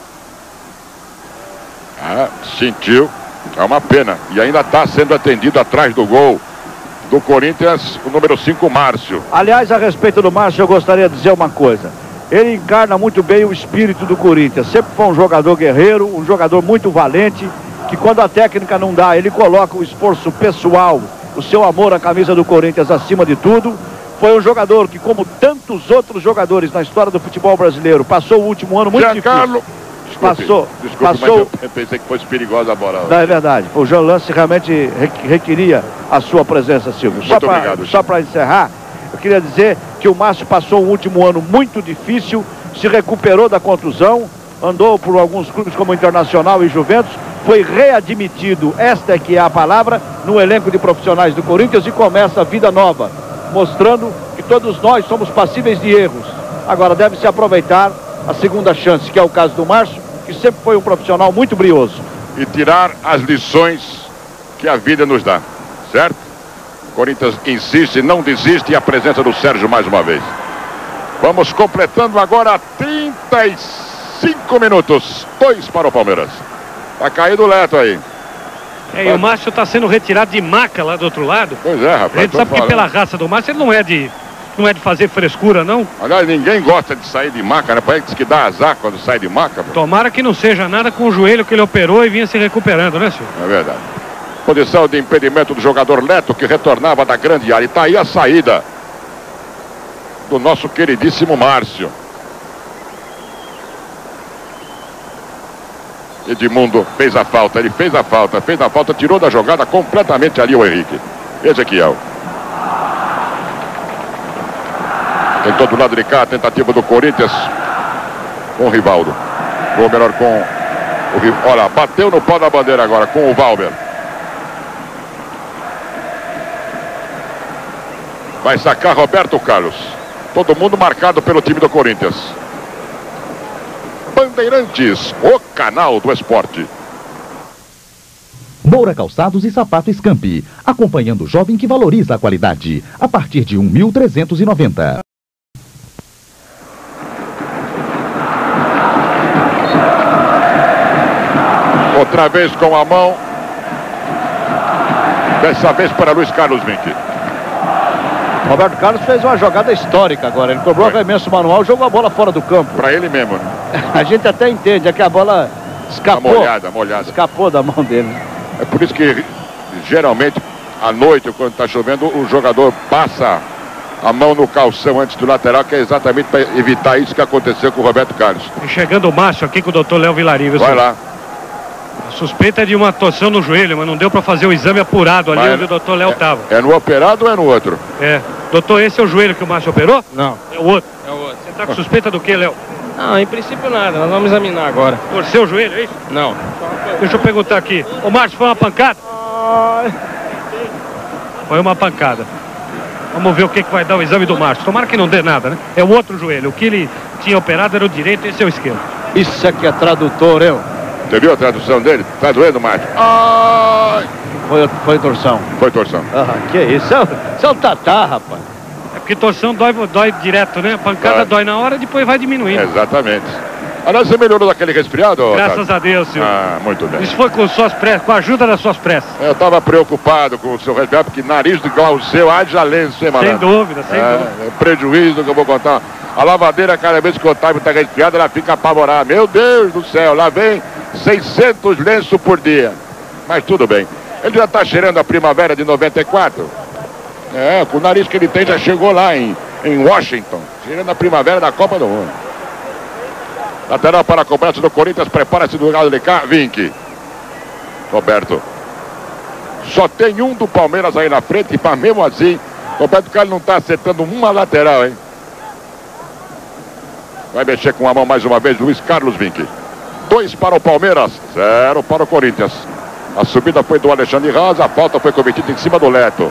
Sentiu. É uma pena. E ainda está sendo atendido atrás do gol do Corinthians, o número 5, Márcio. Aliás, a respeito do Márcio, eu gostaria de dizer uma coisa. Ele encarna muito bem o espírito do Corinthians. Sempre foi um jogador guerreiro, um jogador muito valente, que quando a técnica não dá, ele coloca o esforço pessoal, o seu amor à camisa do Corinthians acima de tudo. Foi um jogador que, como tantos outros jogadores na história do futebol brasileiro, passou o último ano muito difícil. Desculpe, mas eu pensei que fosse perigosa a bola. Não, é verdade. O Jean Lance realmente requeria a sua presença, Silvio. Muito obrigado. Só para encerrar, eu queria dizer que o Márcio passou um último ano muito difícil, se recuperou da contusão, andou por alguns clubes como Internacional e Juventus, foi readmitido, esta é que é a palavra, no elenco de profissionais do Corinthians e começa a vida nova, mostrando que todos nós somos passíveis de erros. Agora deve-se aproveitar a segunda chance, que é o caso do Márcio, que sempre foi um profissional muito brioso. E tirar as lições que a vida nos dá, certo? O Corinthians insiste, não desiste, e a presença do Sérgio mais uma vez. Vamos completando agora 35 minutos. 2 para o Palmeiras. Tá caído o Leto aí. E o Márcio está sendo retirado de maca lá do outro lado. Pois é, rapaz. A gente sabe que pela raça do Márcio ele não é de fazer frescura, não. Aliás, ninguém gosta de sair de maca, né? Parece que dá azar quando sai de maca. Pô. Tomara que não seja nada com o joelho que ele operou e vinha se recuperando, né, senhor? É verdade. Posição de impedimento do jogador Leto, que retornava da grande área. E tá aí a saída do nosso queridíssimo Márcio. Edmundo fez a falta, ele fez a falta, tirou da jogada completamente ali o Henrique. Ezequiel. Tentou do lado de cá, a tentativa do Corinthians com o Rivaldo. Ou melhor, com o Rivaldo. Olha, bateu no pau da bandeira agora com o Valber. Vai sacar Roberto Carlos. Todo mundo marcado pelo time do Corinthians. Bandeirantes, o canal do esporte. Moura Calçados e Sapato Scampi, acompanhando o jovem que valoriza a qualidade, a partir de 1.390. Outra vez com a mão. Dessa vez para Luiz Carlos Vinck. Roberto Carlos fez uma jogada histórica agora. Ele cobrou arremesso manual, jogou a bola fora do campo. Para ele mesmo, né? A gente até entende, é que a bola escapou. Molhada. Escapou da mão dele. É por isso que geralmente à noite, quando está chovendo, o jogador passa a mão no calção antes do lateral, que é exatamente para evitar isso que aconteceu com o Roberto Carlos. E chegando o Márcio aqui com o doutor Léo Vilarinho. Vai lá. A suspeita é de uma torção no joelho, mas não deu para fazer o exame apurado ali onde o doutor Léo estava. É no operado ou é no outro? É. Doutor, esse é o joelho que o Márcio operou? Não. É o outro? É o outro. Você está com suspeita do que, Léo? Não, em princípio nada, nós vamos examinar agora. Torceu o joelho, é isso? Não. Deixa eu perguntar aqui. Ô Márcio, foi uma pancada? Foi uma pancada. Vamos ver o que vai dar o exame do Márcio. Tomara que não dê nada, né? É o outro joelho. O que ele tinha operado era o direito, esse é o esquerdo. Isso aqui é tradutor, eu. Você viu a tradução dele? Tá doendo, Márcio? Foi torção. Foi torção. Que isso? Isso é um tatá, rapaz. É porque torção dói direto, né? A pancada dói na hora, depois vai diminuindo. Exatamente. Aliás, você melhorou daquele resfriado? Graças a Deus, senhor. Muito bem. Isso foi com suas pressas, com a ajuda das suas pressas. Eu estava preocupado com o seu resfriado, porque nariz igual o seu, haja lenço, hein, malandro? Sem dúvida, sem dúvida. É prejuízo que eu vou contar. A lavadeira, cada vez que o Otávio está resfriado, ela fica apavorada. Meu Deus do céu, lá vem 600 lenços por dia. Mas tudo bem. Ele já está cheirando a primavera de 94. Com o nariz que ele tem, já chegou lá em Washington. Cheirando a primavera da Copa do Mundo. Lateral para a cobrança do Corinthians. Prepara-se do lado de cá. Vinck. Roberto. Só tem um do Palmeiras aí na frente. Mas mesmo assim, Roberto Carlos não está acertando uma lateral, hein? Vai mexer com a mão mais uma vez. Luiz Carlos Vinck. 2 para o Palmeiras. 0 para o Corinthians. A subida foi do Alexandre Rosa. A falta foi cometida em cima do Leto.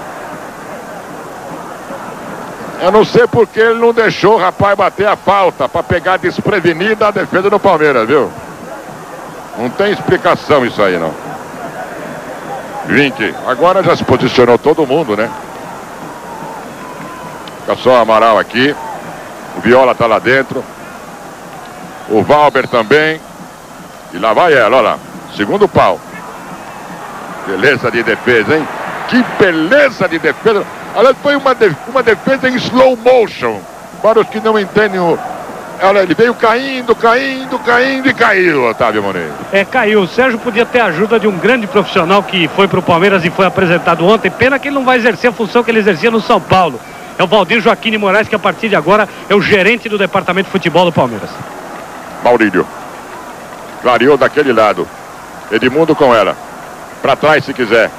Eu não sei porque ele não deixou o rapaz bater a falta para pegar desprevenida a defesa do Palmeiras, viu? Não tem explicação isso aí, não. Vinck, agora já se posicionou todo mundo, né? Fica só o Amaral aqui. O Viola tá lá dentro. O Valber também. E lá vai ela, olha lá. Segundo pau. Beleza de defesa, hein? Que beleza de defesa. Aliás, foi uma defesa em slow motion. Para os que não entendem o... Olha, ele veio caindo e caiu, Otávio Moreira. Caiu. O Sérgio podia ter a ajuda de um grande profissional que foi pro Palmeiras e foi apresentado ontem. Pena que ele não vai exercer a função que ele exercia no São Paulo. É o Valdir Joaquim de Moraes, que a partir de agora é o gerente do departamento de futebol do Palmeiras. Maurílio. Clareou daquele lado. Edmundo com ela. Pra trás se quiser.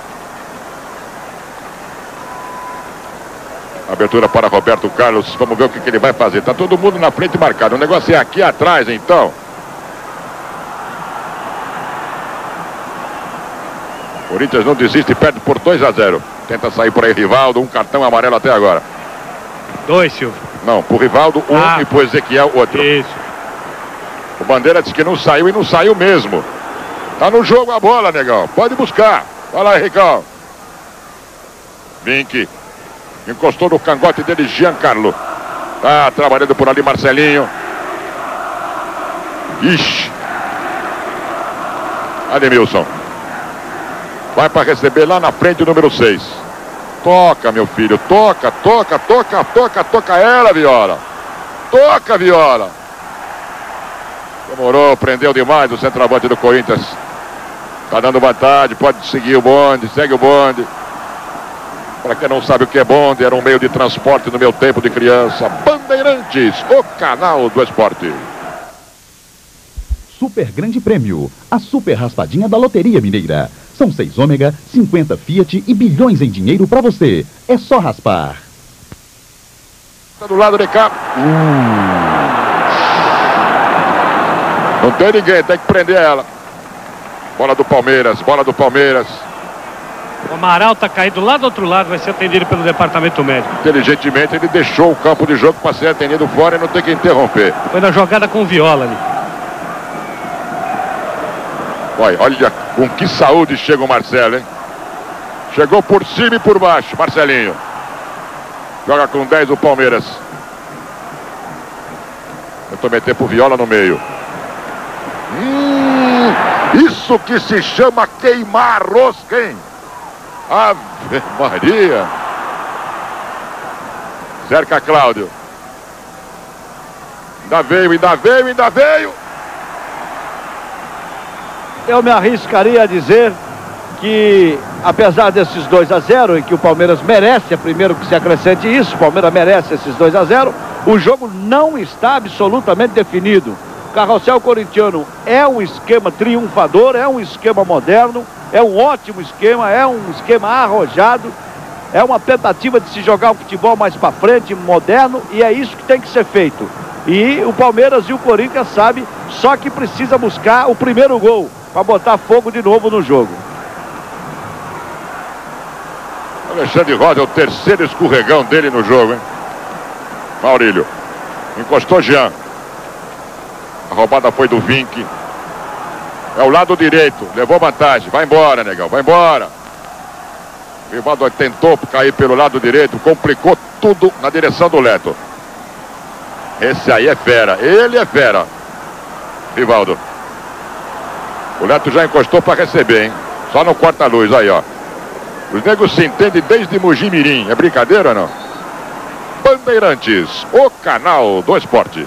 Abertura para Roberto Carlos. Vamos ver o que ele vai fazer. Tá todo mundo na frente marcado. O negócio é aqui atrás, então. Corinthians não desiste, perde por 2-0. Tenta sair por aí Rivaldo. Um cartão amarelo até agora. 2, Silvio. Não, pro Rivaldo, um, e pro Ezequiel, outro. Isso. O Bandeira disse que não saiu e não saiu mesmo. Tá no jogo a bola, negão. Pode buscar. Vai lá, Ricão. Vink. Encostou no cangote dele, Giancarlo. Tá trabalhando por ali, Marcelinho. Ixi. Ademilson. Vai para receber lá na frente o número 6. Toca, meu filho. Toca ela, Viola. Toca, Viola. Demorou, prendeu demais o centroavante do Corinthians. Tá dando vantagem, pode seguir o bonde, segue o bonde. Para quem não sabe o que é bonde, era um meio de transporte no meu tempo de criança. Bandeirantes, o canal do esporte. Super Grande Prêmio, a super raspadinha da Loteria Mineira. São 6 ômega, 50 Fiat e bilhões em dinheiro para você. É só raspar. Tá do lado de cá. Não tem ninguém, tem que prender ela. Bola do Palmeiras. O Amaral tá caído lá do outro lado, vai ser atendido pelo departamento médico. Inteligentemente ele deixou o campo de jogo para ser atendido fora e não tem que interromper. Foi na jogada com o Viola ali. Olha com que saúde chega o Marcelo, hein? Chegou por cima e por baixo, Marcelinho. Joga com 10 o Palmeiras. Tentou meter pro Viola no meio. Isso que se chama queimar rosca, hein? Ave Maria. Cerca Cláudio. Ainda veio. Eu me arriscaria a dizer que, apesar desses 2-0, em que o Palmeiras merece, é primeiro que se acrescente isso, o Palmeiras merece esses 2-0, o jogo não está absolutamente definido. O carrossel corintiano é um esquema triunfador, é um esquema moderno, é um ótimo esquema, é um esquema arrojado, é uma tentativa de se jogar o futebol mais para frente, moderno, e é isso que tem que ser feito. E o Palmeiras e o Corinthians sabem, só que precisa buscar o primeiro gol para botar fogo de novo no jogo. Alexandre Rosa é o terceiro escorregão dele no jogo, hein? Maurílio. Encostou Jean. A roubada foi do Vink. É o lado direito. Levou vantagem. Vai embora, negão. Vai embora. O Rivaldo tentou cair pelo lado direito. Complicou tudo na direção do Leto. Esse aí é fera. Ele é fera. Rivaldo. O Leto já encostou para receber, hein? Só no corta-luz. Aí, ó. Os negros se entendem desde Mojimirim. É brincadeira ou não? Bandeirantes, o canal do esporte.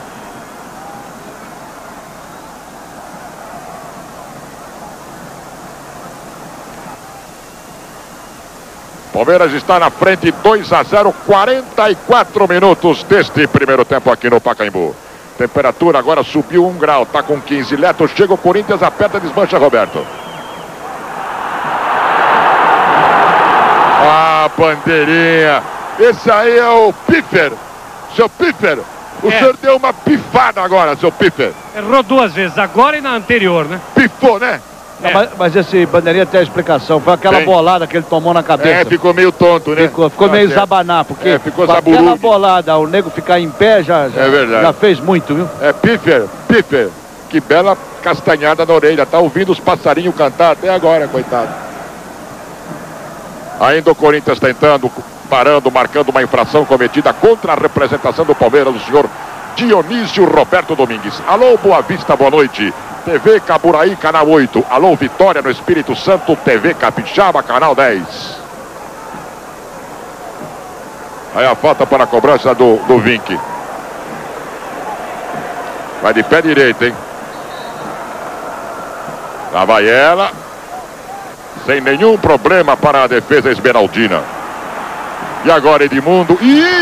Palmeiras está na frente, 2-0, 44 minutos deste primeiro tempo aqui no Pacaembu. Temperatura agora subiu 1 grau, tá com 15. Leto chega, o Corinthians aperta, desmancha Roberto. Ah, bandeirinha. Esse aí é o Piffer. Seu Piffer. O senhor deu uma pifada agora, seu Piffer. Errou 2 vezes, agora e na anterior, né? Pifou, né? Mas esse bandeirinha tem a explicação. Foi aquela bolada que ele tomou na cabeça. Ficou meio tonto, né? Ficou meio zabaná, porque ficou aquela bolada, o nego ficar em pé já fez muito, viu? É Piffer. Que bela castanhada na orelha. Tá ouvindo os passarinhos cantar até agora, coitado. Ainda o Corinthians tentando. parando, marcando uma infração cometida contra a representação do Palmeiras, o senhor Dionísio Roberto Domingues. Alô, Boa Vista, boa noite. TV Caburaí, canal 8. Alô, Vitória no Espírito Santo, TV Capixaba, canal 10. Aí a falta para a cobrança do Vink. Vai de pé direito, hein? Lá vai ela. Sem nenhum problema para a defesa esmeraldina. E agora Edmundo.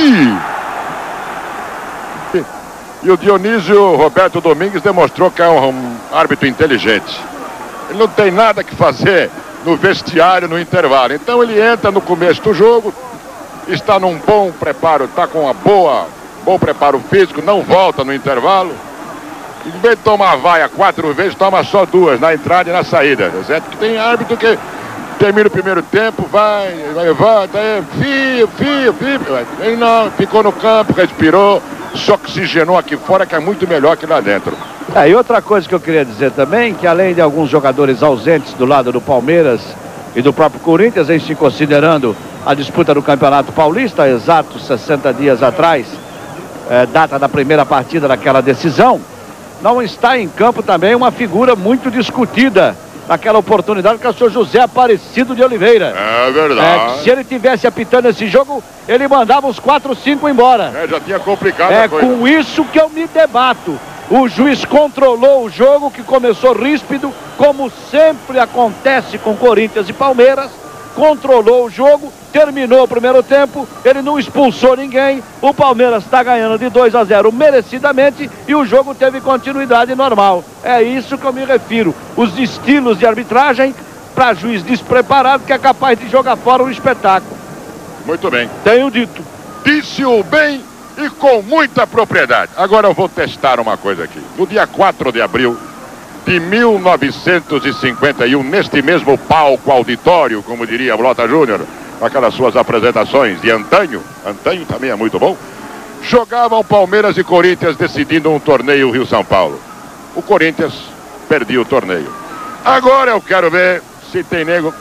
E o Dionísio Roberto Domingues demonstrou que é um árbitro inteligente. Ele não tem nada que fazer no vestiário, no intervalo. Então ele entra no começo do jogo, está num bom preparo, está com uma bom preparo físico, não volta no intervalo. Em vez de tomar vaia 4 vezes, toma só 2, na entrada e na saída. Certo? Que tem árbitro que termina o primeiro tempo, vai, volta, fio. Ele não, ficou no campo, respirou, se oxigenou aqui fora, que é muito melhor que lá dentro. E outra coisa que eu queria dizer também, que além de alguns jogadores ausentes do lado do Palmeiras e do próprio Corinthians, em se considerando a disputa do Campeonato Paulista, exatos 60 dias atrás, data da primeira partida daquela decisão, não está em campo também uma figura muito discutida naquela oportunidade, que é o senhor José Aparecido de Oliveira. É verdade. Se ele tivesse apitando esse jogo, ele mandava os 4, 5 embora. Já tinha complicado a coisa. Com isso que eu me debato. O juiz controlou o jogo, que começou ríspido, como sempre acontece com Corinthians e Palmeiras. Controlou o jogo, terminou o primeiro tempo, ele não expulsou ninguém, o Palmeiras está ganhando de 2-0 merecidamente e o jogo teve continuidade normal. É isso que eu me refiro, os estilos de arbitragem para juiz despreparado que é capaz de jogar fora um espetáculo. Muito bem. Tenho dito. Disse-o bem e com muita propriedade. Agora eu vou testar uma coisa aqui. No dia 4 de abril de 1951, neste mesmo palco auditório, como diria Blota Júnior, aquelas suas apresentações de antanho também é muito bom, jogavam Palmeiras e Corinthians decidindo um torneio Rio-São Paulo. O Corinthians perdia o torneio. Agora eu quero ver se tem nego.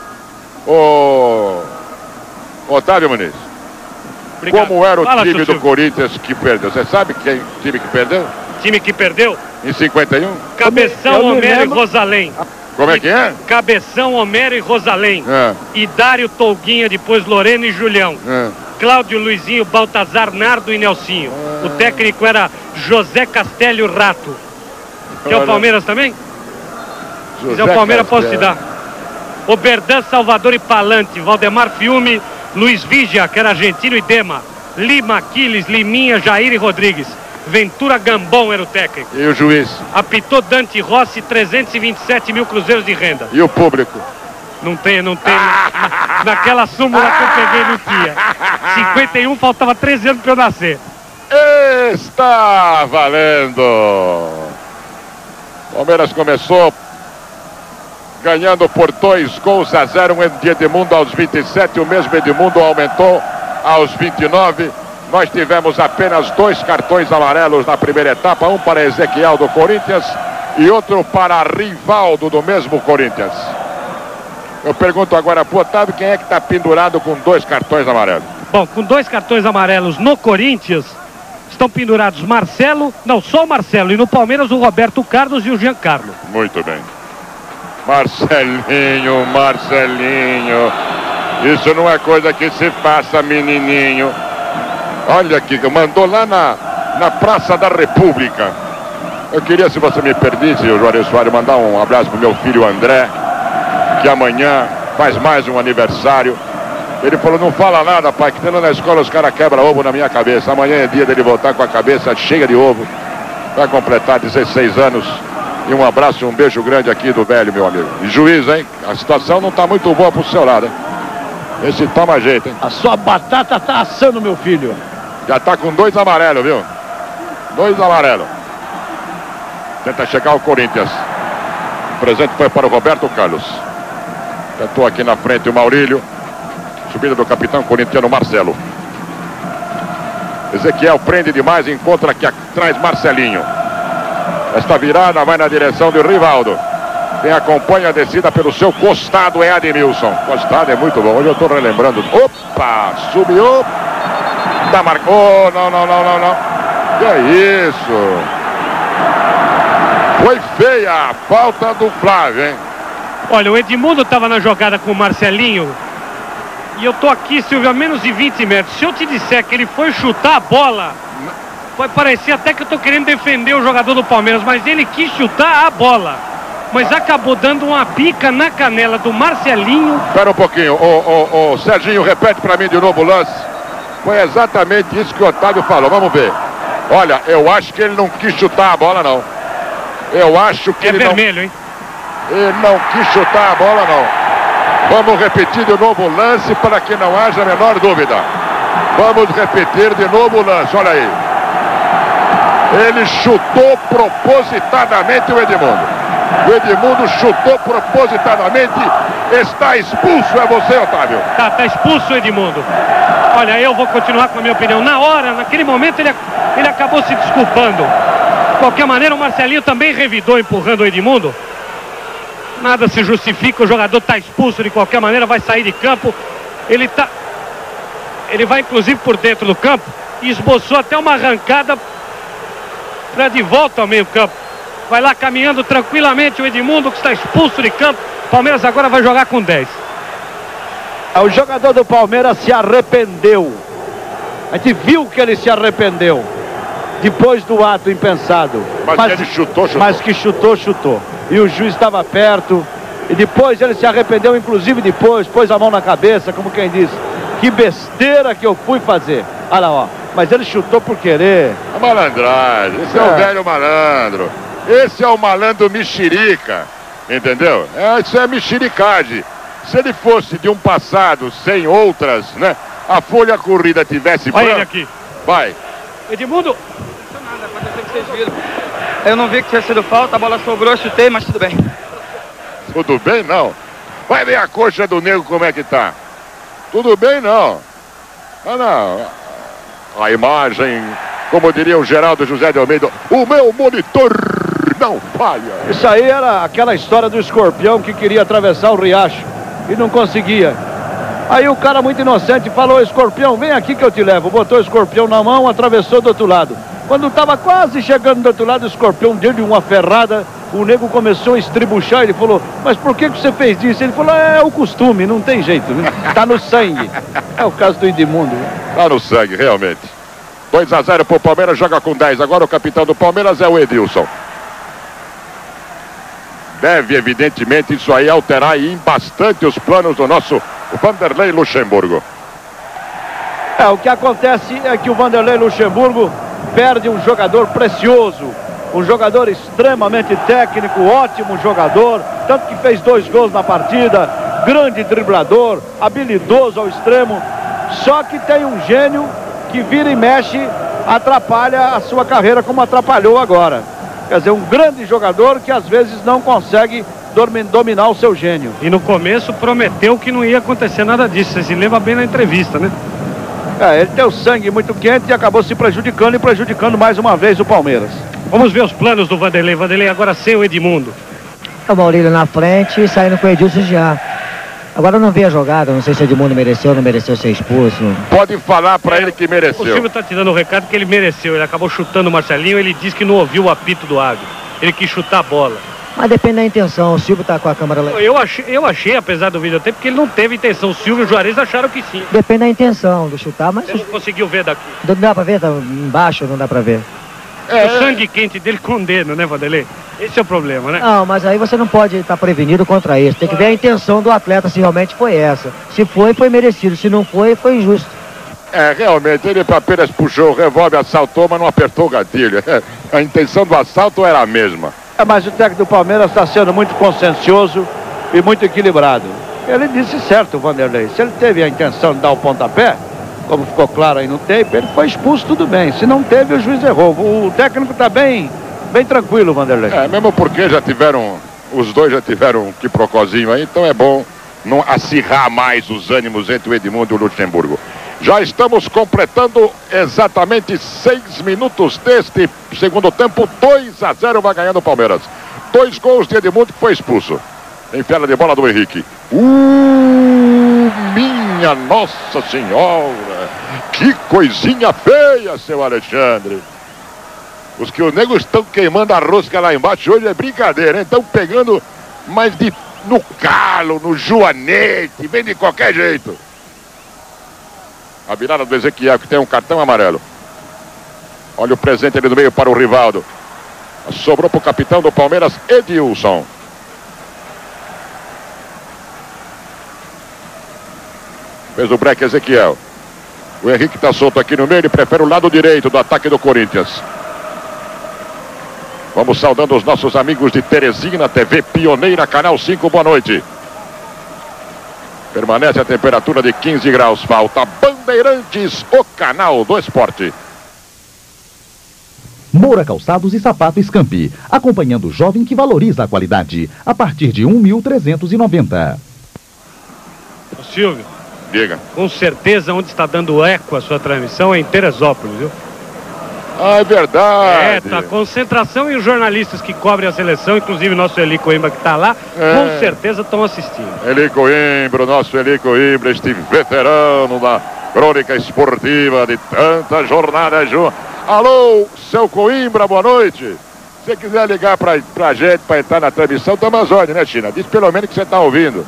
Otávio Muniz. Obrigado. Como era o time do Corinthians que perdeu? Você sabe quem time que perdeu? Time que perdeu? Em 51? Cabeção, Homero e Rosalém. Como é que é? Cabeção, Homero e Rosalém. E Dário, Tolguinha, depois Lorena e Julião. Cláudio, Luizinho, Baltazar, Nardo e Nelsinho. O técnico era José Castélio Rato. Que é o Palmeiras também? Se é o Palmeiras, posso te dar. Oberdan, Salvador e Palante. Valdemar Fiume, Luiz Vigia, que era argentino, e Dema. Lima, Aquiles, Liminha, Jair e Rodrigues. Ventura Gambon era o técnico. E o juiz? Apitou Dante Rossi, 327 mil cruzeiros de renda. E o público? Não tem. Naquela súmula que eu peguei não tinha. 51, faltava 13 anos para eu nascer. Está valendo. Palmeiras começou ganhando por 2-0 um Edmundo aos 27. O mesmo Edmundo aumentou aos 29. Nós tivemos apenas 2 cartões amarelos na primeira etapa, um para Ezequiel do Corinthians e outro para Rivaldo do mesmo Corinthians. Eu pergunto agora pro Otávio, quem é que está pendurado com 2 cartões amarelos? Bom, com 2 cartões amarelos no Corinthians, estão pendurados só o Marcelo, e no Palmeiras o Roberto Carlos e o Giancarlo. Muito bem. Marcelinho, isso não é coisa que se faça, menininho. Olha aqui, mandou lá na Praça da República. Eu queria, se você me perdisse, o Juarez Soares, mandar um abraço pro meu filho André, que amanhã faz mais um aniversário. Ele falou, não fala nada, pai, que tendo na escola os caras quebram ovo na minha cabeça. Amanhã é dia dele voltar com a cabeça cheia de ovo. Vai completar 16 anos. E um abraço e um beijo grande aqui do velho, meu amigo. E juiz, hein? A situação não tá muito boa pro seu lado, hein? Esse toma jeito, hein? A sua batata tá assando, meu filho. Já tá com 2 amarelos, viu? 2 amarelos. Tenta chegar o Corinthians. O presente foi para o Roberto Carlos. Tentou aqui na frente o Maurílio. Subida do capitão corintiano Marcelo. Ezequiel prende demais, encontra aqui atrás Marcelinho. Esta virada vai na direção de Rivaldo. Quem acompanha a descida pelo seu costado é Ademilson. Costado é muito bom. Hoje eu estou relembrando. Opa, subiu. Tá marcou. Não. Que é isso? Foi feia a falta do Flávio, hein? Olha, o Edmundo estava na jogada com o Marcelinho. E eu tô aqui, Silvio, a menos de 20 metros. Se eu te disser que ele foi chutar a bola, vai parecer até que eu tô querendo defender o jogador do Palmeiras, mas ele quis chutar a bola. Mas acabou dando uma bica na canela do Marcelinho. Espera um pouquinho, o Serginho, repete pra mim de novo o lance. Foi exatamente isso que o Otávio falou, vamos ver. Olha, eu acho que ele não quis chutar a bola, não. Eu acho que ele vermelho, hein? Ele não quis chutar a bola, não. Vamos repetir de novo o lance para que não haja a menor dúvida. Vamos repetir de novo o lance, olha aí. Ele chutou propositadamente o Edmundo. O Edmundo chutou propositadamente. Está expulso, é você, Otávio? Tá expulso o Edmundo. Olha, eu vou continuar com a minha opinião. Na hora, naquele momento, ele acabou se desculpando. De qualquer maneira, o Marcelinho também revidou empurrando o Edmundo. Nada se justifica, o jogador está expulso de qualquer maneira, vai sair de campo. Ele vai inclusive por dentro do campo e esboçou até uma arrancada para de volta ao meio campo. Vai lá caminhando tranquilamente o Edmundo, que está expulso de campo. Palmeiras agora vai jogar com 10. O jogador do Palmeiras se arrependeu. A gente viu que ele se arrependeu depois do ato impensado. Mas ele chutou. Mas que chutou. E o juiz estava perto. E depois ele se arrependeu, inclusive depois, pôs a mão na cabeça, como quem diz, que besteira que eu fui fazer. Olha lá, ó. Mas ele chutou por querer. A malandragem, esse é o velho malandro. Esse é o malandro mexerica, entendeu? Isso é mexericagem. Se ele fosse de um passado sem outras, né? A folha corrida tivesse branca. Olha ele aqui. Vai. Edmundo. Eu não vi que tinha sido falta, a bola sobrou, chutei, mas tudo bem. Tudo bem, não. Vai ver a coxa do nego como é que tá. Tudo bem, não. Não. A imagem, como diria o Geraldo José de Almeida, o meu monitor não falha. Isso aí era aquela história do escorpião que queria atravessar o riacho e não conseguia. Aí o cara muito inocente falou, escorpião, vem aqui que eu te levo. Botou o escorpião na mão, atravessou do outro lado. Quando estava quase chegando do outro lado, o escorpião deu-lhe uma ferrada. O nego começou a estribuchar. Ele falou, mas por que você fez isso? Ele falou, é o costume, não tem jeito. Tá no sangue. É o caso do Edmundo. Tá no sangue, realmente. 2-0 pro Palmeiras, joga com 10. Agora o capitão do Palmeiras é o Edilson. Deve, evidentemente, isso aí alterar em bastante os planos do nosso Vanderlei Luxemburgo. O que acontece é que o Vanderlei Luxemburgo perde um jogador precioso, um jogador extremamente técnico, ótimo jogador, tanto que fez 2 gols na partida, grande driblador, habilidoso ao extremo, só que tem um gênio que vira e mexe, atrapalha a sua carreira como atrapalhou agora. Quer dizer, um grande jogador que às vezes não consegue dominar o seu gênio. E no começo prometeu que não ia acontecer nada disso, você se lembra bem na entrevista, né? Ele tem o sangue muito quente e acabou se prejudicando e prejudicando mais uma vez o Palmeiras. Vamos ver os planos do Vanderlei. Vanderlei agora sem o Edmundo. O Maurílio na frente, saindo com o Edilson já. Agora eu não vi a jogada, não sei se o Edmundo mereceu ou não mereceu ser expulso. Pode falar pra ele que mereceu. O Silvio tá te dando o recado que ele mereceu. Ele acabou chutando o Marcelinho, ele disse que não ouviu o apito do árbitro. Ele quis chutar a bola. Mas depende da intenção, o Silvio tá com a câmera lá. Eu achei, apesar do videotape, que ele não teve intenção. O Silvio e o Juarez acharam que sim. Depende da intenção do chutar, mas... Você não conseguiu ver daqui. Não dá pra ver? Tá embaixo, não dá pra ver. O sangue quente dele condena, né, Vanderlei? Esse é o problema, né? Não, mas aí você não pode estar prevenido contra isso. Tem que ver a intenção do atleta, se realmente foi essa. Se foi, foi merecido. Se não foi, foi injusto. Realmente, ele apenas puxou o revólver, assaltou, mas não apertou o gatilho. A intenção do assalto era a mesma. Mas o técnico do Palmeiras está sendo muito consciencioso e muito equilibrado. Ele disse certo, o Vanderlei. Se ele teve a intenção de dar o pontapé, como ficou claro aí no tape, ele foi expulso, tudo bem. Se não teve, o juiz errou. O técnico está bem tranquilo, Vanderlei. Mesmo porque os dois já tiveram um quiprocozinho aí, então é bom não acirrar mais os ânimos entre o Edmundo e o Luxemburgo. Já estamos completando exatamente 6 minutos deste segundo tempo. 2-0 vai ganhando o Palmeiras. 2 gols de Edmundo, que foi expulso. Enfiada de bola do Henrique. Minha Nossa Senhora! Que coisinha feia, seu Alexandre! Os que os negros estão queimando a rosca lá embaixo hoje é brincadeira, hein? Estão pegando, mas no calo, no joanete, vem de qualquer jeito. A virada do Ezequiel, que tem um cartão amarelo. Olha o presente ali no meio para o Rivaldo. Sobrou para o capitão do Palmeiras, Edilson. Fez o break Ezequiel. O Henrique está solto aqui no meio, ele prefere o lado direito do ataque do Corinthians. Vamos saudando os nossos amigos de Teresina, TV Pioneira, Canal 5, boa noite. Permanece a temperatura de 15 graus, falta Bandeirantes, o canal do esporte. Moura Calçados e Sapato Scampi, acompanhando o jovem que valoriza a qualidade, a partir de 1.390. Silvio. Diga. Com certeza onde está dando eco a sua transmissão é em Teresópolis, viu? Ah, é verdade. Tá. A concentração e os jornalistas que cobrem a seleção, inclusive nosso Eli Coimbra que está lá, com certeza estão assistindo. Eli Coimbra, o nosso Eli Coimbra, este veterano da crônica esportiva de tantas jornadas juntas. Alô, seu Coimbra, boa noite. Se você quiser ligar pra gente, pra entrar na transmissão, tá mais ordem, né, China? Diz pelo menos que você tá ouvindo.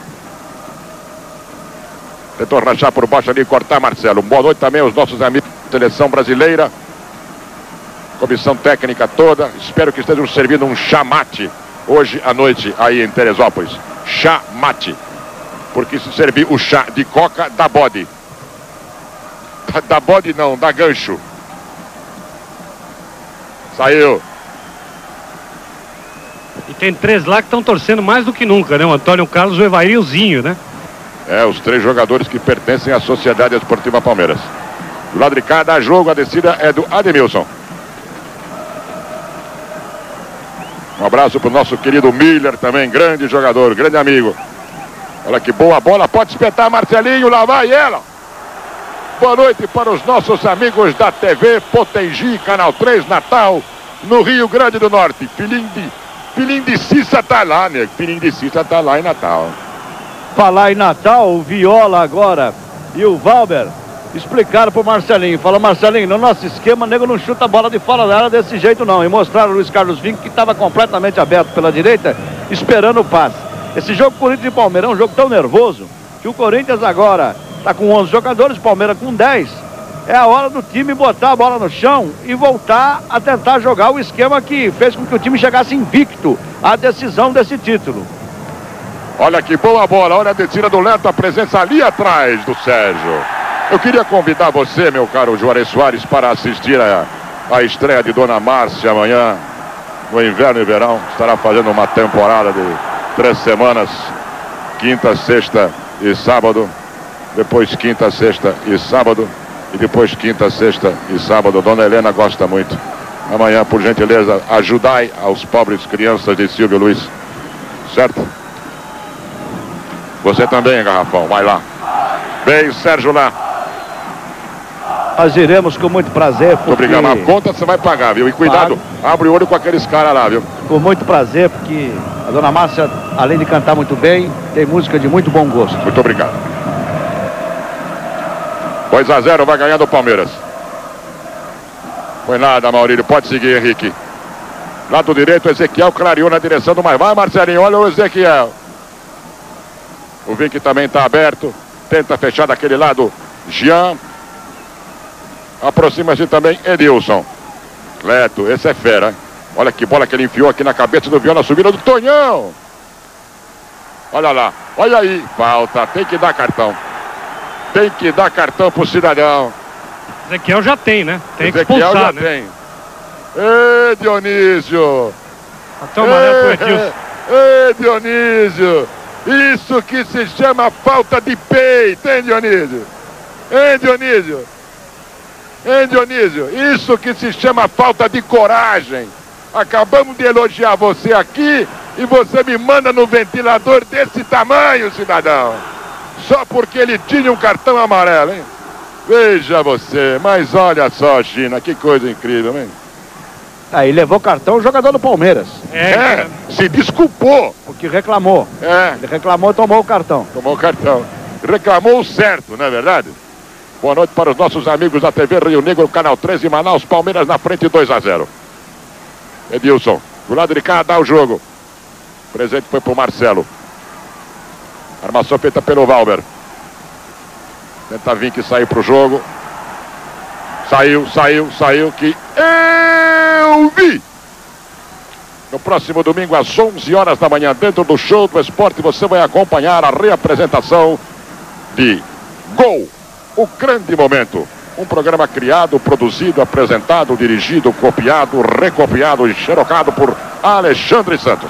Tentou rachar por baixo ali e cortar, Marcelo. Boa noite também aos nossos amigos da seleção brasileira. Comissão técnica toda. Espero que estejam servindo um chamate hoje à noite aí em Teresópolis. Chamate. Porque se servir o chá de coca, dá bode. Dá bode não, dá gancho. Saiu. E tem 3 lá que estão torcendo mais do que nunca, né? O Antônio Carlos e o Evairilzinho, né? É, os 3 jogadores que pertencem à Sociedade Esportiva Palmeiras. Do lado de cá dá jogo, a descida é do Ademilson. Um abraço para o nosso querido Miller também, grande jogador, grande amigo. Olha que boa bola, pode espetar Marcelinho, lá vai ela. Boa noite para os nossos amigos da TV Potengi, Canal 3, Natal, no Rio Grande do Norte. Filhinho de Cissa tá lá, né? Filhinho de Cissa tá lá em Natal. Falar em Natal, o Viola agora e o Valber explicaram pro Marcelinho. Fala, Marcelinho, no nosso esquema, o nego não chuta a bola de fora da área desse jeito não. E mostraram o Luiz Carlos Vinck que estava completamente aberto pela direita, esperando o passe. Esse jogo Corinthians e Palmeiras é um jogo tão nervoso que o Corinthians agora está com 11 jogadores, o Palmeiras com 10. É a hora do time botar a bola no chão e voltar a tentar jogar o esquema que fez com que o time chegasse invicto à decisão desse título. Olha que boa bola, olha a descida do Neto, a presença ali atrás do Sérgio. Eu queria convidar você, meu caro Juarez Soares, para assistir a estreia de Dona Márcia amanhã, no inverno e verão. Estará fazendo uma temporada de 3 semanas, quinta, sexta e sábado. Depois quinta, sexta e sábado. E depois quinta, sexta e sábado. Dona Helena gosta muito. Amanhã, por gentileza, ajudai aos pobres crianças de Silvio Luiz. Certo? Você também, Garrafão, vai lá. Vem, Sérgio lá. Nós iremos com muito prazer. Muito obrigado. A conta você vai pagar, viu? E cuidado, abre o olho com aqueles caras lá, viu? Com muito prazer, porque a Dona Márcia, além de cantar muito bem, tem música de muito bom gosto. Muito obrigado. 2-0, vai ganhando o Palmeiras. Foi nada, Maurílio. Pode seguir, Henrique. Lado direito, Ezequiel clareou na direção do mais. Vai, Marcelinho, olha o Ezequiel. O Vinck também está aberto. Tenta fechar daquele lado, Jean. Aproxima-se também Edilson. Leto, esse é fera, hein? Olha que bola que ele enfiou aqui na cabeça do Viola, na subida do Tonhão. Olha lá, olha aí. Falta, tem que dar cartão. Tem que dar cartão pro cidadão. Ezequiel já tem, né? Tem que Ezequiel expulsar, já né? tem. Ê, Dionísio. Até o amarelo pro Edilson. Ê, Dionísio. Isso que se chama falta de peito, hein, Dionísio? Hein, Dionísio? Hein, Dionísio? Isso que se chama falta de coragem. Acabamos de elogiar você aqui e você me manda no ventilador desse tamanho, cidadão. Só porque ele tinha um cartão amarelo, hein? Veja você, mas olha só, China, que coisa incrível, hein? Aí levou cartão o jogador do Palmeiras. Se desculpou. Porque reclamou. Ele reclamou e tomou o cartão. Tomou o cartão. Reclamou certo, não é verdade? Boa noite para os nossos amigos da TV Rio Negro, Canal 13 em Manaus. Palmeiras na frente 2-0. Edilson, do lado de cá, dá o jogo. O presente foi pro Marcelo. Armação feita pelo Valber. Tenta vir que sair pro jogo. Saiu que eu vi. No próximo domingo às 11 horas da manhã, dentro do Show do Esporte, você vai acompanhar a reapresentação de Gol, o grande momento. Um programa criado, produzido, apresentado, dirigido, copiado, recopiado e xerocado por Alexandre Santos.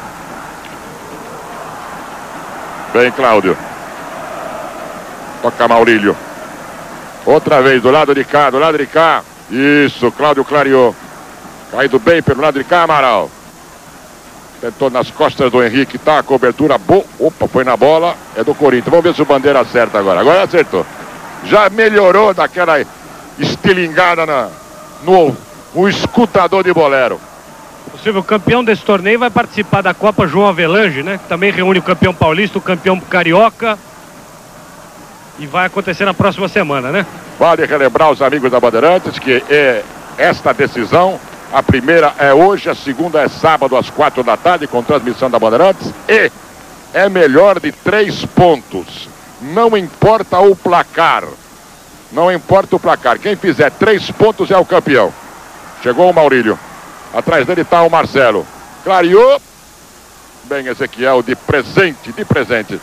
Vem Cláudio. Toca Maurílio. Outra vez do lado de cá. Isso, Cláudio clareou. Caído bem pelo lado de cá, Amaral. Tentou nas costas do Henrique, tá? A cobertura boa. Opa, foi na bola. É do Corinthians. Vamos ver se o Bandeira acerta agora. Agora acertou. Já melhorou daquela estilingada no escutador de bolero. O campeão desse torneio vai participar da Copa João Avelange, né? Que também reúne o campeão paulista, o campeão carioca. E vai acontecer na próxima semana, né? Vale relembrar os amigos da Bandeirantes que esta decisão, a primeira é hoje, a segunda é sábado às 4 da tarde, com transmissão da Bandeirantes. E é melhor de 3 pontos. Não importa o placar. Não importa o placar. Quem fizer 3 pontos é o campeão. Chegou o Maurílio. Atrás dele está o Marcelo. Clareou. Bem, Ezequiel, de presente.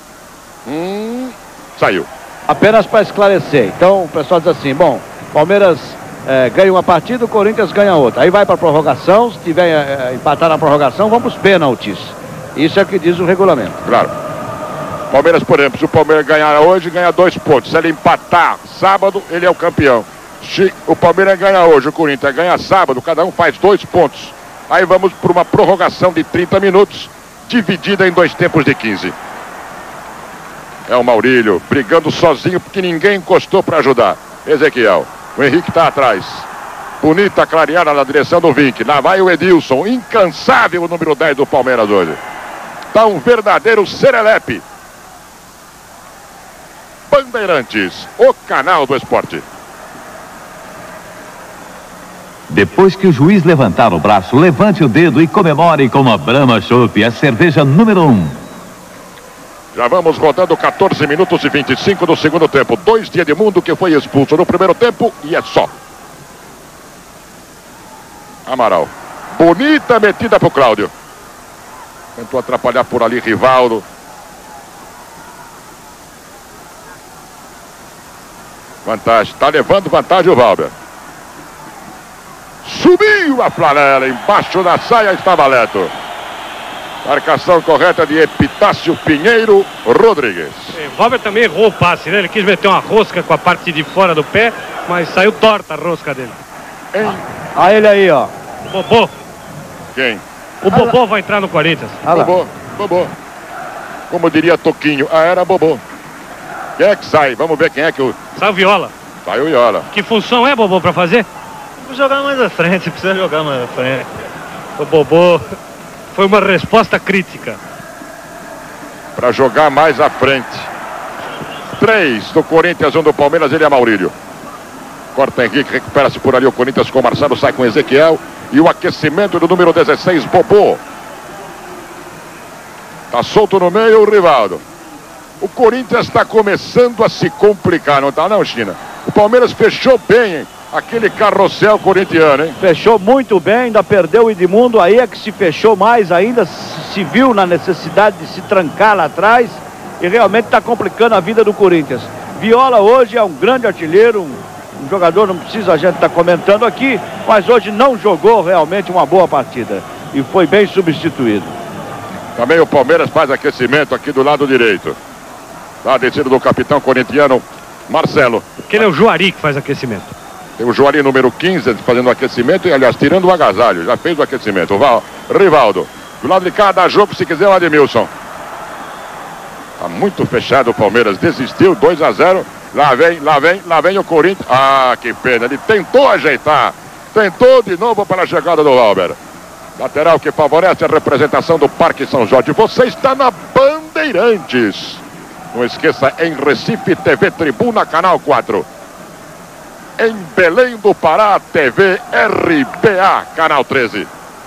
Saiu. Apenas para esclarecer. Então o pessoal diz assim, bom, Palmeiras ganha uma partida, o Corinthians ganha outra. Aí vai para a prorrogação, se tiver empatar na prorrogação, vamos para os pênaltis. Isso é o que diz o regulamento. Claro. Palmeiras, por exemplo, se o Palmeiras ganhar hoje, ganha 2 pontos. Se ele empatar sábado, ele é o campeão. Se o Palmeiras ganha hoje, o Corinthians ganha sábado, cada um faz 2 pontos. Aí vamos para uma prorrogação de 30 minutos, dividida em 2 tempos de 15. É o Maurílio, brigando sozinho, porque ninguém encostou para ajudar. Ezequiel, o Henrique está atrás. Bonita clareada na direção do Vinck. Lá vai o Edilson, incansável o número 10 do Palmeiras hoje. Está um verdadeiro serelepe. Bandeirantes, o canal do esporte. Depois que o juiz levantar o braço, levante o dedo e comemore com a Brahma Chopp, a cerveja número 1. Já vamos rodando 14 minutos e 25 do segundo tempo. 2 de Edmundo, que foi expulso no primeiro tempo, e é só. Amaral. Bonita metida pro Cláudio. Tentou atrapalhar por ali Rivaldo. Vantagem. Tá levando vantagem o Valber. Subiu a flanela. Embaixo da saia está Valeto. Marcação correta de Epitácio Pinheiro Rodrigues. O Valber também errou o passe, né? Ele quis meter uma rosca com a parte de fora do pé, mas saiu torta a rosca dele. Olha ele aí, ó. Bobô. Quem? O Bobô vai entrar no Corinthians. Bobô. Como diria Toquinho, era Bobô. Quem é que sai? Vamos ver quem é que o... Sai o Viola. Sai o Viola. Que função é, Bobô, pra fazer? Vou jogar mais à frente, precisa jogar mais à frente. O Bobô foi uma resposta crítica. Para jogar mais à frente. 3 do Corinthians, 1 do Palmeiras, ele é Maurílio. Corta Henrique, recupera-se por ali o Corinthians com o Marcelo, sai com Ezequiel. E o aquecimento do número 16, Bobô. Tá solto no meio o Rivaldo. O Corinthians está começando a se complicar, não tá não, China? O Palmeiras fechou bem, hein? Aquele carrossel corintiano, hein? Fechou muito bem, ainda perdeu o Edmundo, aí é que se fechou mais ainda, se viu na necessidade de se trancar lá atrás e realmente está complicando a vida do Corinthians. Viola hoje é um grande artilheiro, um jogador, não precisa a gente estar comentando aqui, mas hoje não jogou realmente uma boa partida e foi bem substituído. Também o Palmeiras faz aquecimento aqui do lado direito. Lá descida do capitão corintiano Marcelo. Aquele é o Juari que faz aquecimento. Tem o Juari número 15 fazendo o aquecimento e, aliás, tirando o agasalho. Já fez o aquecimento. Rivaldo. Do lado de cá dá jogo, se quiser, o Admilson. Tá muito fechado o Palmeiras. Desistiu, 2-0. Lá vem o Corinthians. Ah, que pena. Ele tentou ajeitar. Tentou de novo para a chegada do Valber. Lateral que favorece a representação do Parque São Jorge. Você está na Bandeirantes. Não esqueça, em Recife, TV Tribuna, Canal 4. Em Belém do Pará, TV RBA, Canal 13.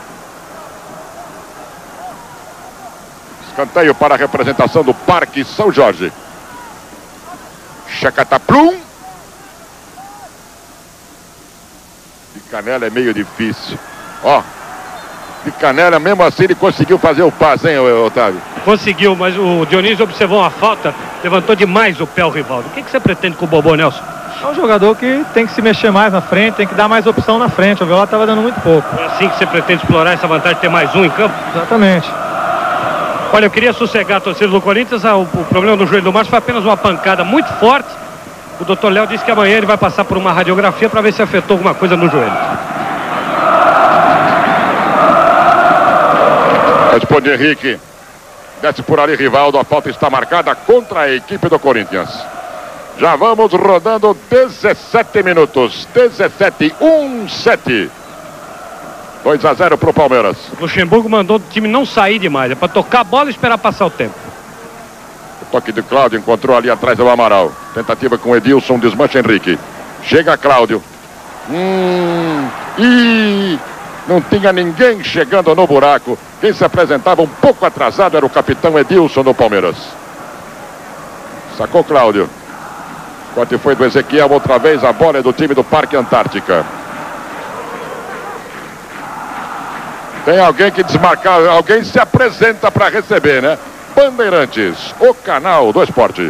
Escanteio para a representação do Parque São Jorge. Chacataplum. De Canela é meio difícil. Ó, de Canela, mesmo assim, ele conseguiu fazer o passe, hein, Otávio? Conseguiu, mas o Dionísio observou uma falta, levantou demais o pé o Rivaldo. O que você pretende com o Bobô, Nelson? É um jogador que tem que se mexer mais na frente, tem que dar mais opção na frente. O Viola estava dando muito pouco. É assim que você pretende explorar essa vantagem de ter mais um em campo? Exatamente. Olha, eu queria sossegar a torcida do Corinthians. O problema do joelho do Márcio foi apenas uma pancada muito forte. O doutor Léo disse que amanhã ele vai passar por uma radiografia para ver se afetou alguma coisa no joelho. Responde Henrique. Desce por ali Rivaldo. A falta está marcada contra a equipe do Corinthians. Já vamos rodando 17 minutos. 17-1-7. 2-0 para o Palmeiras. Luxemburgo mandou o time não sair demais. É para tocar a bola e esperar passar o tempo. O toque de Cláudio encontrou ali atrás do Amaral. Tentativa com Edilson, desmancha Henrique. Chega Cláudio. Não tinha ninguém chegando no buraco. Quem se apresentava um pouco atrasado era o capitão Edilson do Palmeiras. Sacou Cláudio. Corte foi do Ezequiel outra vez. A bola é do time do Parque Antártica. Tem alguém que desmarcar. Alguém se apresenta para receber, né? Bandeirantes, o canal do esporte.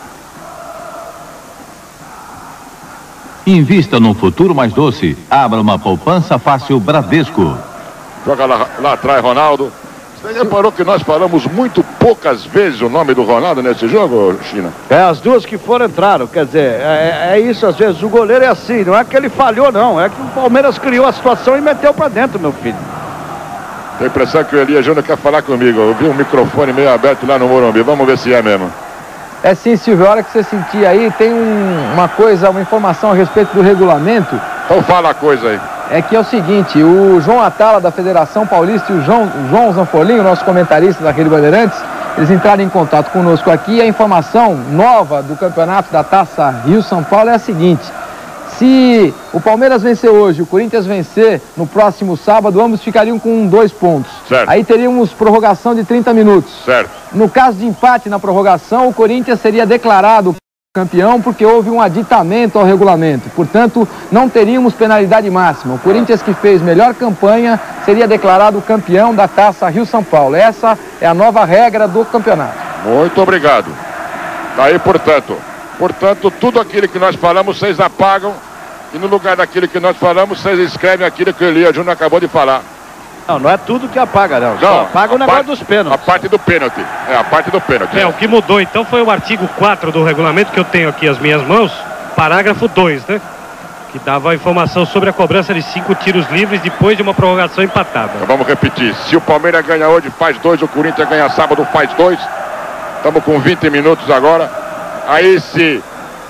Invista num futuro mais doce. Abra uma poupança fácil Bradesco. Joga lá atrás, Ronaldo. Você reparou que nós falamos muito poucas vezes o nome do Ronaldo nesse jogo, China? As duas que foram entraram, quer dizer, é isso às vezes, o goleiro é assim, não é que ele falhou não, é que o Palmeiras criou a situação e meteu pra dentro, meu filho. Tem a impressão que o Elias Júnior quer falar comigo, eu vi um microfone meio aberto lá no Morumbi, vamos ver se é mesmo. É sim, Silvio, a hora que você sentir aí, tem uma informação a respeito do regulamento. Então fala a coisa aí. É que é o seguinte, o João Atala da Federação Paulista e o João Zanfolim, o nosso comentarista daquele Bandeirantes, eles entraram em contato conosco aqui e a informação nova do campeonato da Taça Rio-São Paulo é a seguinte: se o Palmeiras vencer hoje, o Corinthians vencer no próximo sábado, ambos ficariam com 2 pontos. Certo. Aí teríamos prorrogação de 30 minutos. Certo. No caso de empate na prorrogação, o Corinthians seria declarado campeão porque houve um aditamento ao regulamento. Portanto, não teríamos penalidade máxima. O Corinthians que fez melhor campanha seria declarado campeão da Taça Rio-São Paulo. Essa é a nova regra do campeonato. Muito obrigado. Daí, portanto, tudo aquilo que nós falamos, vocês apagam. E no lugar daquilo que nós falamos, vocês escrevem aquilo que o Elias Júnior acabou de falar. Não é tudo que apaga, não. Só apaga o negócio dos pênaltis. A parte do pênalti. É, a parte do pênalti. O que mudou então foi o artigo 4 do regulamento, que eu tenho aqui às minhas mãos, parágrafo 2, né? Que dava a informação sobre a cobrança de 5 tiros livres depois de uma prorrogação empatada. Então vamos repetir. Se o Palmeiras ganha hoje, faz 2. O Corinthians ganha sábado, faz 2. Estamos com 20 minutos agora. Aí se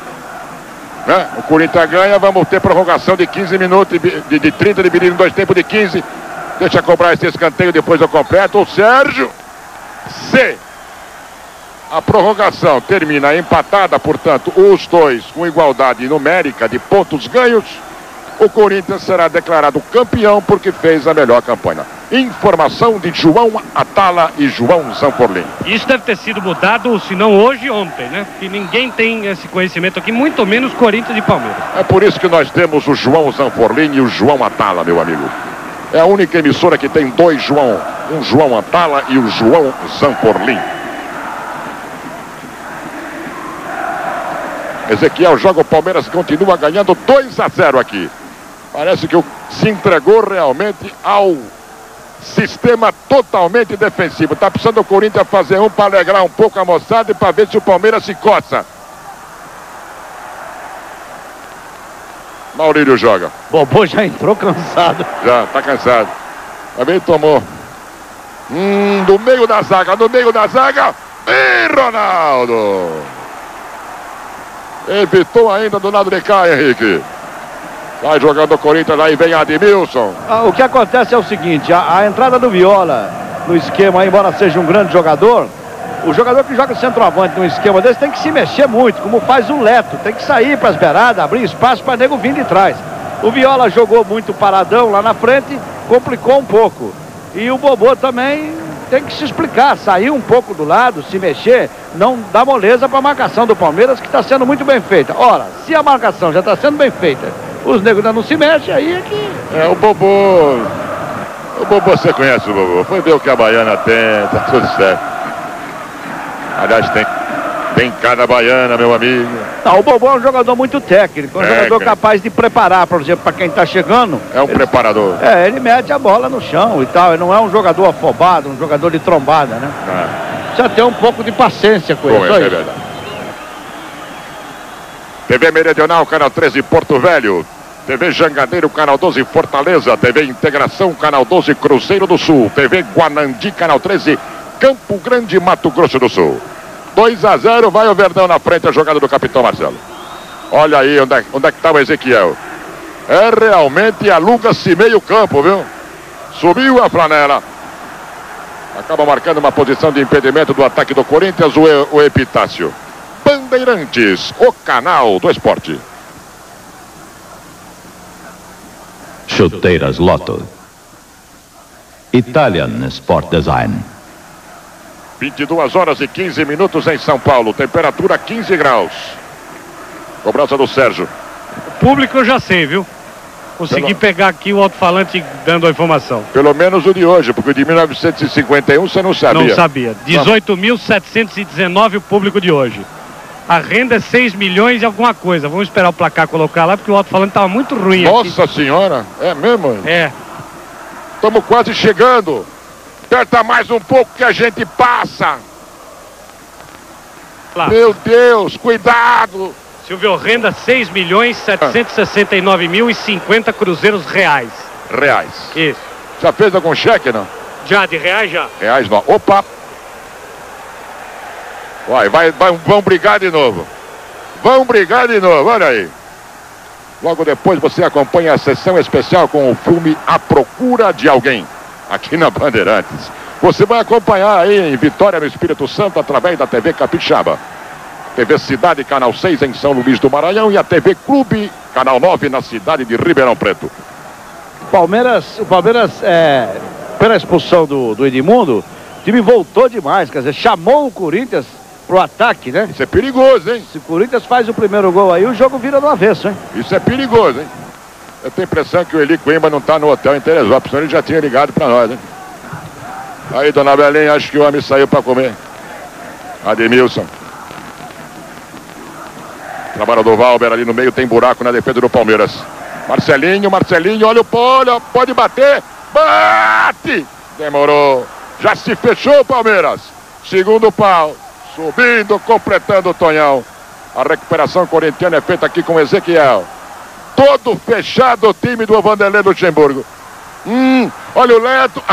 o Corinthians ganha, vamos ter prorrogação de 15 minutos, de 30 dividido em 2 tempos de 15. Deixa cobrar esse escanteio, depois eu completo. O Sérgio, se a prorrogação termina empatada, portanto, os dois com igualdade numérica de pontos ganhos, o Corinthians será declarado campeão porque fez a melhor campanha. Informação de João Atala e João Zanforlin. Isso deve ter sido mudado, se não hoje, ontem, né? Que ninguém tem esse conhecimento aqui, muito menos Corinthians e Palmeiras. É por isso que nós temos o João Zanforlin e o João Atala, meu amigo. É a única emissora que tem 2 João. Um João Atala e o João Zanforlin. Ezequiel joga, o Palmeiras continua ganhando 2-0 aqui. Parece que se entregou realmente ao sistema totalmente defensivo. Tá precisando o Corinthians fazer um para alegrar um pouco a moçada e para ver se o Palmeiras se coça. Maurílio joga. Bobô já entrou cansado. Já, tá cansado. Também tomou. Do meio da zaga, no meio da zaga. E Ronaldo. Evitou ainda do lado de cá, Henrique. Vai jogando o Corinthians, aí vem Admilson. O que acontece é o seguinte, a entrada do Viola no esquema, embora seja um grande jogador, o jogador que joga centroavante num esquema desse tem que se mexer muito, como faz o Leto, tem que sair para as beiradas, abrir espaço para nego vir de trás. O Viola jogou muito paradão lá na frente, complicou um pouco. E o Bobô também tem que se explicar, sair um pouco do lado, se mexer, não dá moleza para a marcação do Palmeiras, que está sendo muito bem feita. Ora, se a marcação já está sendo bem feita, os negros ainda não se mexem, aí é que... O Bobô, você conhece o Bobô, foi ver o que a Baiana tem, tá tudo certo. Aliás, tem cada Baiana, meu amigo. Não, o Bobô é um jogador muito técnico, um jogador capaz de preparar, por exemplo, para quem está chegando. É um preparador. Ele mete a bola no chão e tal, ele não é um jogador afobado, um jogador de trombada, né? Precisa ter um pouco de paciência com ele. É verdade. TV Meridional, Canal 13, Porto Velho. TV Jangadeiro, Canal 12, Fortaleza. TV Integração, Canal 12, Cruzeiro do Sul. TV Guanandi, Canal 13, Campo Grande, Mato Grosso do Sul. 2-0, vai o Verdão na frente, a jogada do capitão Marcelo. Olha aí onde é que está o Ezequiel. Realmente aluga-se meio campo, viu? Subiu a flanela. Acaba marcando uma posição de impedimento do ataque do Corinthians, o Epitácio. Bandeirantes, o canal do esporte. Chuteiras Lotto. Italian Sport Design. 22 horas e 15 minutos em São Paulo. Temperatura 15 graus. Cobrança do Sérgio. O público eu já sei, viu? Consegui pegar aqui o alto-falante dando a informação. Pelo menos o de hoje, porque o de 1951 você não sabia. Não sabia. 18.719 o público de hoje. A renda é 6 milhões e alguma coisa. Vamos esperar o placar colocar lá, porque o alto-falante estava muito ruim. Nossa senhora, é mesmo? É. Estamos quase chegando. Aperta mais um pouco que a gente passa. Lá. Meu Deus, cuidado. Silvio, renda 6.769.050 cruzeiros reais. Reais. Isso. Já fez algum cheque, não? Já, de reais já. Reais não. Opa. Vão brigar de novo. Vão brigar de novo, olha aí. Logo depois você acompanha a sessão especial com o filme A Procura de Alguém, aqui na Bandeirantes. Você vai acompanhar aí em Vitória, no Espírito Santo, através da TV Capixaba. TV Cidade, Canal 6 em São Luís do Maranhão, e a TV Clube, Canal 9 na cidade de Ribeirão Preto. O Palmeiras, pela expulsão do Edmundo, o time voltou demais, quer dizer, chamou o Corinthians pro ataque, né? Isso é perigoso, hein? Se o Corinthians faz o primeiro gol aí, o jogo vira do avesso, hein? Isso é perigoso, hein? Eu tenho a impressão que o Eli Coimbra não tá no hotel em Teresópolis, senão ele já tinha ligado pra nós, hein? Aí, dona Belinha, acho que o homem saiu pra comer. Ademilson. Trabalho do Valber ali no meio, tem buraco na defesa do Palmeiras. Marcelinho, olha o polo, pode bater. Bate! Demorou. Já se fechou o Palmeiras. Segundo pau. Subindo, completando o Tonhão. A recuperação corintiana é feita aqui com Ezequiel. Todo fechado o time do Vanderlei Luxemburgo. Olha o Leto.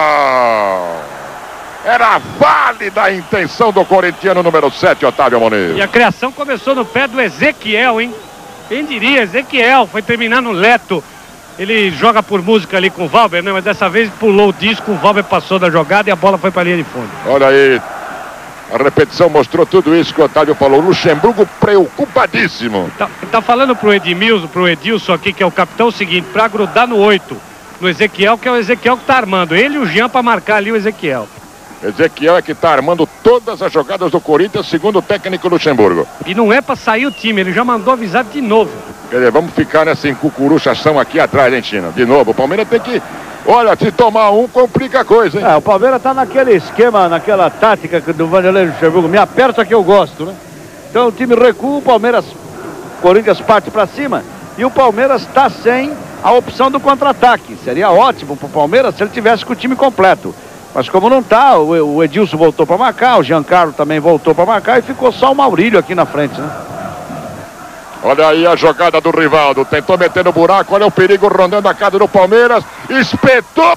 Era válida a intenção do corintiano número 7, Otávio Muniz. E a criação começou no pé do Ezequiel, hein? Quem diria? Ezequiel foi terminar no Leto. Ele joga por música ali com o Valber, né? Mas dessa vez pulou o disco, o Valber passou da jogada e a bola foi para a linha de fundo. Olha aí. A repetição mostrou tudo isso que o Otávio falou. Luxemburgo preocupadíssimo. Tá falando pro Edilson aqui, que é o capitão, o seguinte: para grudar no 8, no Ezequiel, que é o Ezequiel que tá armando. Ele e o Jean para marcar ali o Ezequiel. Ezequiel é que está armando todas as jogadas do Corinthians, segundo o técnico Luxemburgo. E não é para sair o time, ele já mandou avisar de novo. Quer dizer, vamos ficar nessa encucuruchação aqui atrás, hein, China? De novo, o Palmeiras tem que... Olha, se tomar um, complica a coisa, hein? O Palmeiras tá naquele esquema, naquela tática do Vanderlei Luxemburgo. Me aperta que eu gosto, né? Então o time recua, o Corinthians parte para cima. E o Palmeiras está sem a opção do contra-ataque. Seria ótimo pro Palmeiras se ele tivesse com o time completo. Mas como não tá, o Edilson voltou para marcar, o Giancarlo também voltou para marcar e ficou só o Maurílio aqui na frente, né? Olha aí a jogada do Rivaldo, tentou meter no buraco, olha o perigo rondando a casa do Palmeiras, espetou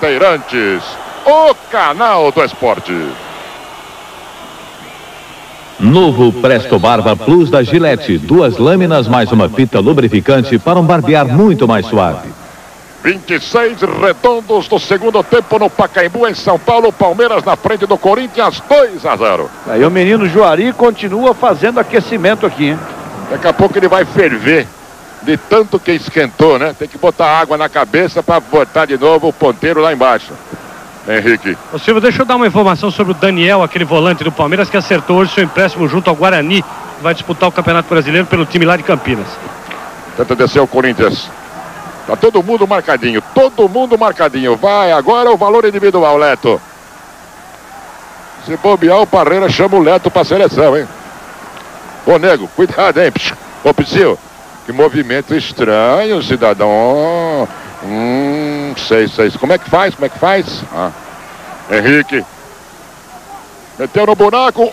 Bandeirantes, o canal do esporte. Novo Presto Barba Plus da Gillette. 2 lâminas mais uma fita lubrificante para um barbear muito mais suave. 26 redondos do segundo tempo no Pacaembu, em São Paulo. Palmeiras na frente do Corinthians, 2-0. Aí o menino Juari continua fazendo aquecimento aqui, hein? Daqui a pouco ele vai ferver de tanto que esquentou, né? Tem que botar água na cabeça para botar de novo o ponteiro lá embaixo. Henrique. Ô Silvio, deixa eu dar uma informação sobre o Daniel, aquele volante do Palmeiras que acertou hoje seu empréstimo junto ao Guarani, que vai disputar o Campeonato Brasileiro pelo time lá de Campinas. Tenta descer o Corinthians. Tá todo mundo marcadinho, todo mundo marcadinho. Vai agora o valor individual, Leto. Se bobear, o Parreira chama o Leto pra seleção, hein? Ô, nego, cuidado, hein? Ô, Psyu, que movimento estranho, cidadão. Sei. Como é que faz? Ah. Henrique. Meteu no buraco.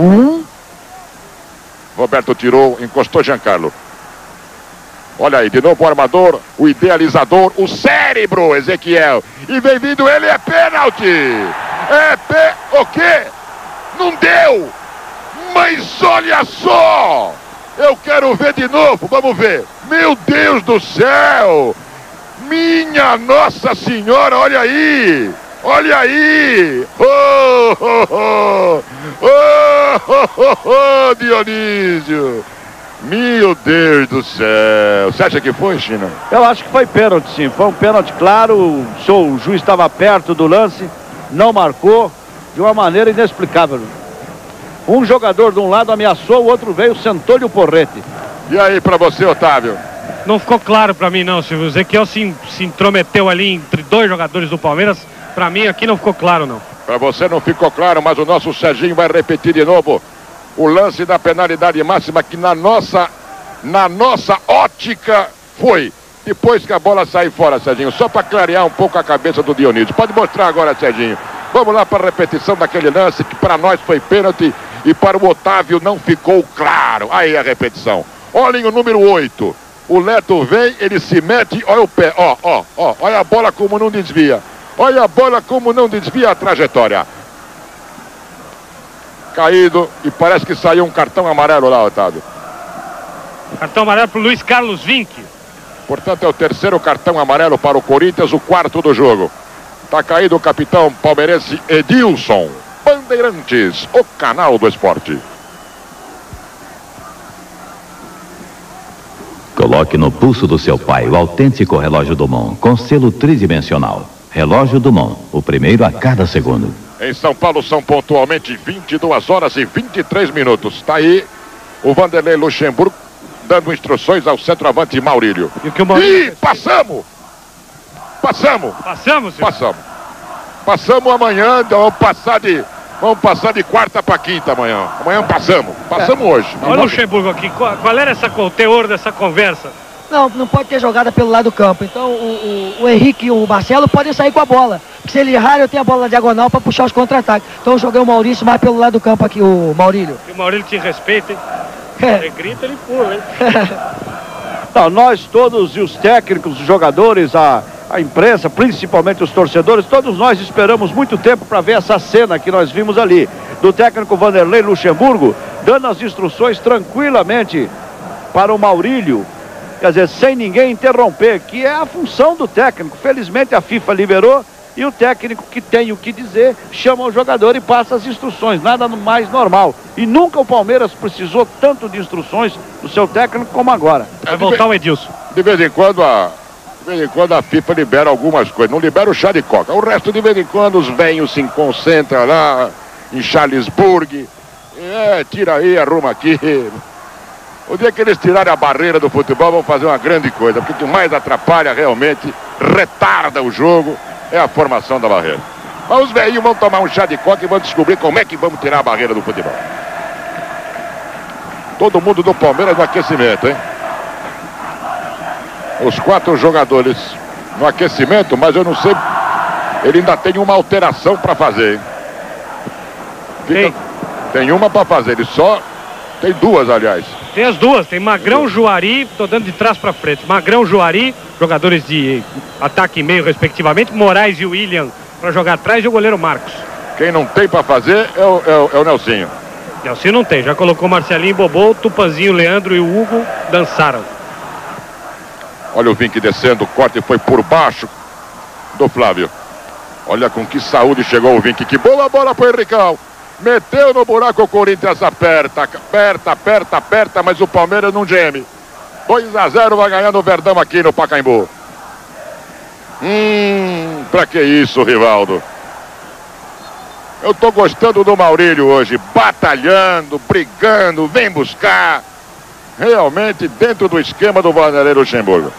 Roberto tirou, encostou Giancarlo. Olha aí, de novo o armador, o idealizador, o cérebro, Ezequiel. E vem vindo ele, é pênalti. O quê? Não deu. Mas olha só. Eu quero ver de novo, vamos ver. Meu Deus do céu. Minha Nossa Senhora, olha aí. Olha aí. Dionísio. Meu Deus do céu. Você acha que foi, China? Eu acho que foi pênalti, sim. Foi um pênalti claro. O juiz estava perto do lance, não marcou de uma maneira inexplicável. Um jogador de um lado ameaçou, o outro veio, sentou-lhe o porrete. E aí pra você, Otávio? Não ficou claro pra mim não, Silvio. O Ezequiel se intrometeu ali entre 2 jogadores do Palmeiras. Pra mim aqui não ficou claro não. Pra você não ficou claro, mas o nosso Serginho vai repetir de novo o lance da penalidade máxima, que na nossa ótica foi depois que a bola sai fora, Serginho, só para clarear um pouco a cabeça do Dionísio. Pode mostrar agora, Serginho. Vamos lá para a repetição daquele lance que para nós foi pênalti e para o Otávio não ficou claro. Aí a repetição. Olhem o número 8. O Leto vem, ele se mete, olha o pé, olha a bola como não desvia. Olha a bola como não desvia a trajetória. Caído e parece que saiu um cartão amarelo lá, Otávio. Cartão amarelo para o Luiz Carlos Vinck. Portanto, é o 3º cartão amarelo para o Corinthians, o 4º do jogo. Tá caído o capitão palmeirense Edilson. Bandeirantes, o canal do esporte. Coloque no pulso do seu pai o autêntico relógio Dumont, com selo tridimensional. Relógio Dumont, o primeiro a cada segundo. Em São Paulo são pontualmente 22 horas e 23 minutos. Está aí o Vanderlei Luxemburgo dando instruções ao centroavante Maurílio. E passamos! Passamos! Passamos, senhor? Passamos. Passamos amanhã, então vamos passar de quarta para quinta amanhã. Amanhã passamos. Passamos hoje. Olha o Luxemburgo aqui. Qual era o teor dessa conversa? Não pode ter jogada pelo lado do campo. Então o Henrique e o Marcelo podem sair com a bola. Porque se ele errar, eu tenho a bola na diagonal para puxar os contra-ataques. Então eu joguei o Maurício mais pelo lado do campo aqui, o Maurílio. E o Maurílio te respeita, hein? Ele grita, ele pula, hein? Não, nós todos, e os técnicos, os jogadores, a imprensa, principalmente os torcedores, todos nós esperamos muito tempo para ver essa cena que nós vimos ali, do técnico Vanderlei Luxemburgo, dando as instruções tranquilamente para o Maurílio, quer dizer, sem ninguém interromper, que é a função do técnico. Felizmente a FIFA liberou e o técnico que tem o que dizer chama o jogador e passa as instruções, nada mais normal. E nunca o Palmeiras precisou tanto de instruções do seu técnico como agora. Vai voltar o Edilson. De vez em quando a FIFA libera algumas coisas, não libera o chá de coca. O resto, de vez em quando, os velhos se concentram lá em Charlesburg. Tira aí, arruma aqui. O dia que eles tirarem a barreira do futebol, vão fazer uma grande coisa. Porque o que mais atrapalha realmente, retarda o jogo, é a formação da barreira. Mas os velhinhos vão tomar um chá de coca e vão descobrir como é que vamos tirar a barreira do futebol. Todo mundo do Palmeiras no aquecimento, hein? Os 4 jogadores no aquecimento, mas eu não sei, ele ainda tem uma alteração para fazer, hein? Tem uma para fazer, ele só tem 2, aliás. Tem as 2, tem Magrão, Juari, tô dando de trás para frente. Magrão, Juari, jogadores de ataque e meio respectivamente, Moraes e William para jogar atrás e o goleiro Marcos. Quem não tem para fazer é o Nelsinho. Delci não tem, já colocou Marcelinho, Bobô, Tupanzinho, Leandro e o Hugo dançaram. Olha o Vink descendo, o corte foi por baixo do Flávio. Olha com que saúde chegou o Vink, que boa bola pro Henricão. Meteu no buraco, o Corinthians aperta, mas o Palmeiras não geme. 2-0 vai ganhando o Verdão aqui no Pacaembu. Pra que isso, Rivaldo? Eu tô gostando do Maurílio hoje, batalhando, brigando, vem buscar. Realmente dentro do esquema do Vanderlei Luxemburgo.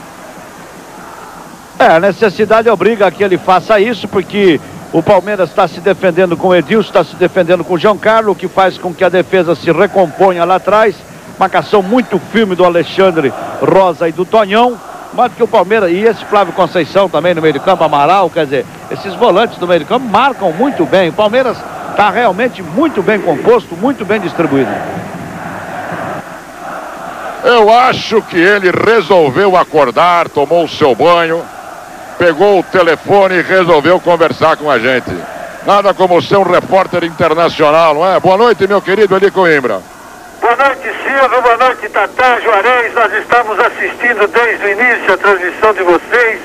A necessidade obriga que ele faça isso, porque o Palmeiras está se defendendo com o Edilson, está se defendendo com o Giancarlo, o que faz com que a defesa se recomponha lá atrás. Marcação muito firme do Alexandre Rosa e do Tonhão. Mas que o Palmeiras, e esse Flávio Conceição também no meio de campo, Amaral, quer dizer, esses volantes do meio de campo marcam muito bem. O Palmeiras está realmente muito bem composto, muito bem distribuído. Eu acho que ele resolveu acordar, tomou o seu banho, pegou o telefone e resolveu conversar com a gente. Nada como ser um repórter internacional, não é? Boa noite, meu querido Eli Coimbra. Boa noite, Silvio. Boa noite, Tatá, Juarez. Nós estamos assistindo desde o início a transmissão de vocês.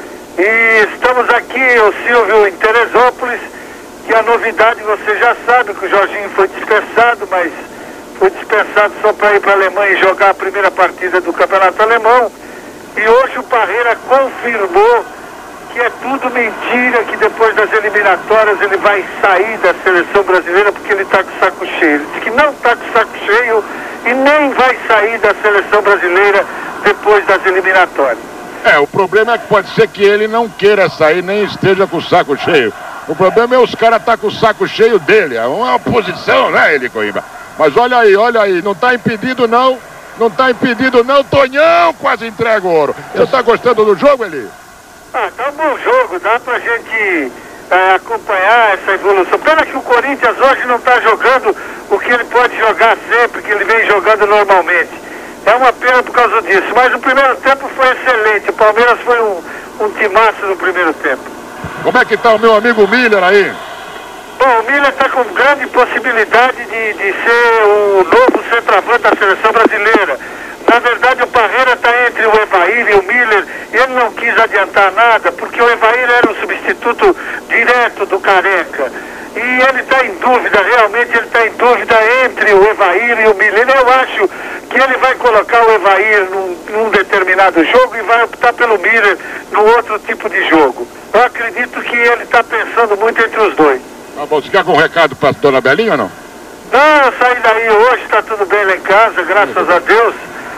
E estamos aqui, o Silvio, em Teresópolis, que a novidade, você já sabe que o Jorginho foi dispensado, mas foi dispensado só para ir para a Alemanha e jogar a primeira partida do Campeonato Alemão. E hoje o Parreira confirmou que é tudo mentira, que depois das eliminatórias ele vai sair da seleção brasileira porque ele está com o saco cheio. Ele diz que não está com o saco cheio e nem vai sair da seleção brasileira depois das eliminatórias. O problema é que pode ser que ele não queira sair, nem esteja com o saco cheio. O problema é os caras estar com o saco cheio dele. É uma posição, né, Eli Coimbra? Mas olha aí, não está impedido não. Não está impedido não, Tonhão quase entrega o ouro. Você está gostando do jogo, Eli? Tá um bom jogo, dá pra gente acompanhar essa evolução. Pena que o Corinthians hoje não tá jogando o que ele pode jogar sempre, que ele vem jogando normalmente. É uma pena por causa disso, mas o primeiro tempo foi excelente. O Palmeiras foi um timaço no primeiro tempo. Como é que tá o meu amigo Miller aí? Bom, o Miller está com grande possibilidade de ser o novo centroavante da seleção brasileira. Na verdade, o Parreira está entre o Evair e o Miller. Ele não quis adiantar nada, porque o Evair era o substituto direto do Careca. E ele está em dúvida, realmente ele está em dúvida entre o Evair e o Miller. Eu acho que ele vai colocar o Evair num determinado jogo e vai optar pelo Miller num outro tipo de jogo. Eu acredito que ele está pensando muito entre os dois. Tá bom, você quer algum recado para a dona Belinha ou não? Não, eu saí daí hoje, está tudo bem lá em casa, graças a Deus.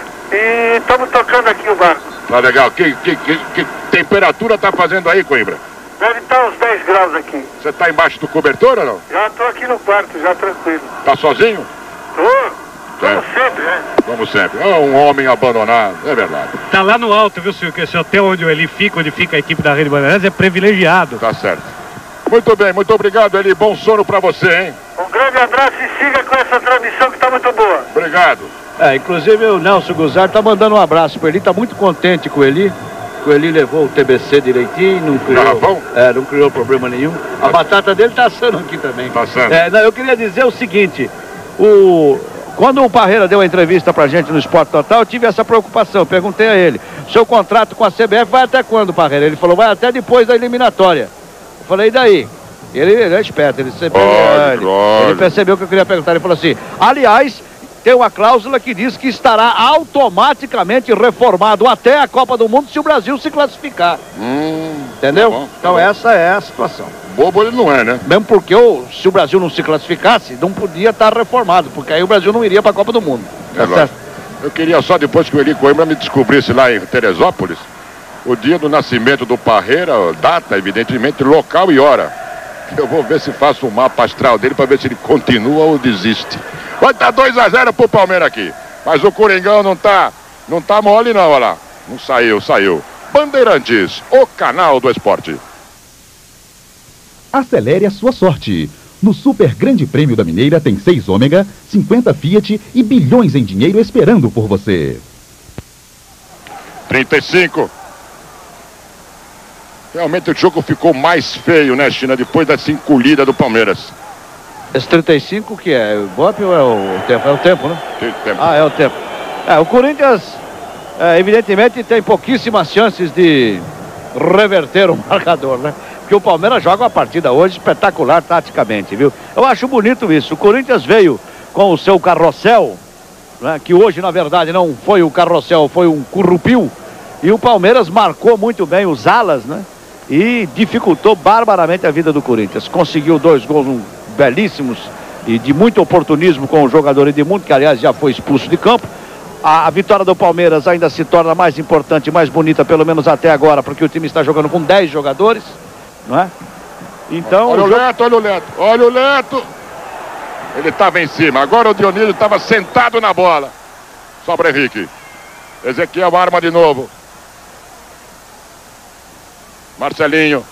E estamos tocando aqui o barco. Tá legal. Que temperatura tá fazendo aí, Coimbra? Deve estar uns 10 graus aqui. Você tá embaixo do cobertor ou não? Já tô aqui no quarto, já tranquilo. Tá sozinho? Como sempre, né? Como sempre. É um homem abandonado, é verdade. Tá lá no alto, viu, senhor? Que esse hotel onde ele fica, onde fica a equipe da Rede Bandeirantes, é privilegiado. Tá certo. Muito bem, muito obrigado, Eli. Bom sono pra você, hein? Um grande abraço e siga com essa transmissão que tá muito boa. Obrigado. Inclusive o Nelson Guzar tá mandando um abraço para ele, tá muito contente com ele. O Eli levou o TBC direitinho, não criou problema nenhum. A batata dele tá assando aqui também. Tá assando. Eu queria dizer o seguinte, quando o Parreira deu a entrevista pra gente no Esporte Total, eu tive essa preocupação, eu perguntei a ele, seu contrato com a CBF vai até quando, Parreira? Ele falou, vai até depois da eliminatória. Eu falei, e daí? Ele é esperto, ele percebeu o que eu queria perguntar, ele falou assim, aliás, tem uma cláusula que diz que estará automaticamente reformado até a Copa do Mundo se o Brasil se classificar. Entendeu? Tá bom, então essa é a situação. Bobo ele não é, né? Mesmo porque se o Brasil não se classificasse, não podia estar reformado, porque aí o Brasil não iria para a Copa do Mundo. Tá certo? Eu queria só, depois que o Eli Coimbra me descobrisse lá em Teresópolis, o dia do nascimento do Parreira, data, evidentemente, local e hora. Eu vou ver se faço um mapa astral dele para ver se ele continua ou desiste. Vai estar 2-0 pro Palmeiras aqui. Mas o Coringão não tá mole não, olha lá. Não saiu. Bandeirantes, o canal do esporte. Acelere a sua sorte. No Super Grande Prêmio da Mineira tem 6 ômega, 50 Fiat e bilhões em dinheiro esperando por você. 35. Realmente o jogo ficou mais feio, né, China? Depois dessa encolhida do Palmeiras. Esse 35 que é? O Bop ou é o tempo? É o tempo, né? Tempo. Ah, é o tempo. O Corinthians, evidentemente, tem pouquíssimas chances de reverter o marcador, né? Porque o Palmeiras joga uma partida hoje espetacular taticamente, viu? Eu acho bonito isso. O Corinthians veio com o seu carrossel, né? Que hoje, na verdade, não foi um carrossel, foi um currupil. E o Palmeiras marcou muito bem os alas, né? E dificultou barbaramente a vida do Corinthians. Conseguiu 2 gols belíssimos e de muito oportunismo com o jogador Edmundo, que aliás já foi expulso de campo. A vitória do Palmeiras ainda se torna mais importante e mais bonita, pelo menos até agora, porque o time está jogando com 10 jogadores, não é? Então... Olha o Leto, olha o Leto, olha o Leto. Ele estava em cima, agora o Dionísio estava sentado na bola. Sobra Henrique. Ezequiel arma de novo. Marcelinho.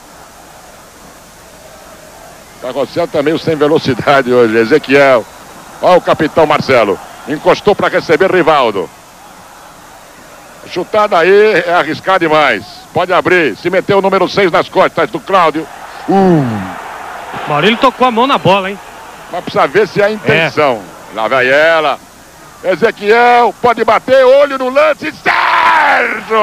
Carrossel tá meio sem velocidade hoje. Ezequiel. Olha o capitão Marcelo. Encostou para receber Rivaldo. Chutada aí é arriscar demais. Pode abrir. Se meteu o número 6 nas costas do Cláudio. Maurílio tocou a mão na bola, hein? Mas precisa ver se há intenção. Lá vai ela. Ezequiel pode bater. Olho no lance. Sérgio!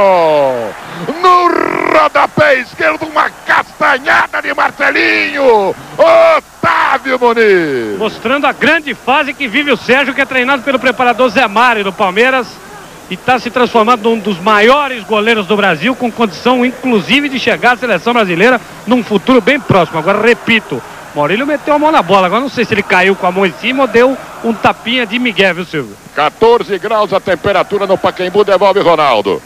No rodapé esquerdo, uma castanhada de Marcelinho. Otávio Muniz. Mostrando a grande fase que vive o Sérgio, que é treinado pelo preparador Zé Mário do Palmeiras. E está se transformando num dos maiores goleiros do Brasil, com condição inclusive de chegar à seleção brasileira num futuro bem próximo. Agora, repito, Maurílio meteu a mão na bola. Agora não sei se ele caiu com a mão em cima ou deu um tapinha de Miguel, viu, Silvio? 14 graus a temperatura no Pacaembu, devolve Ronaldo.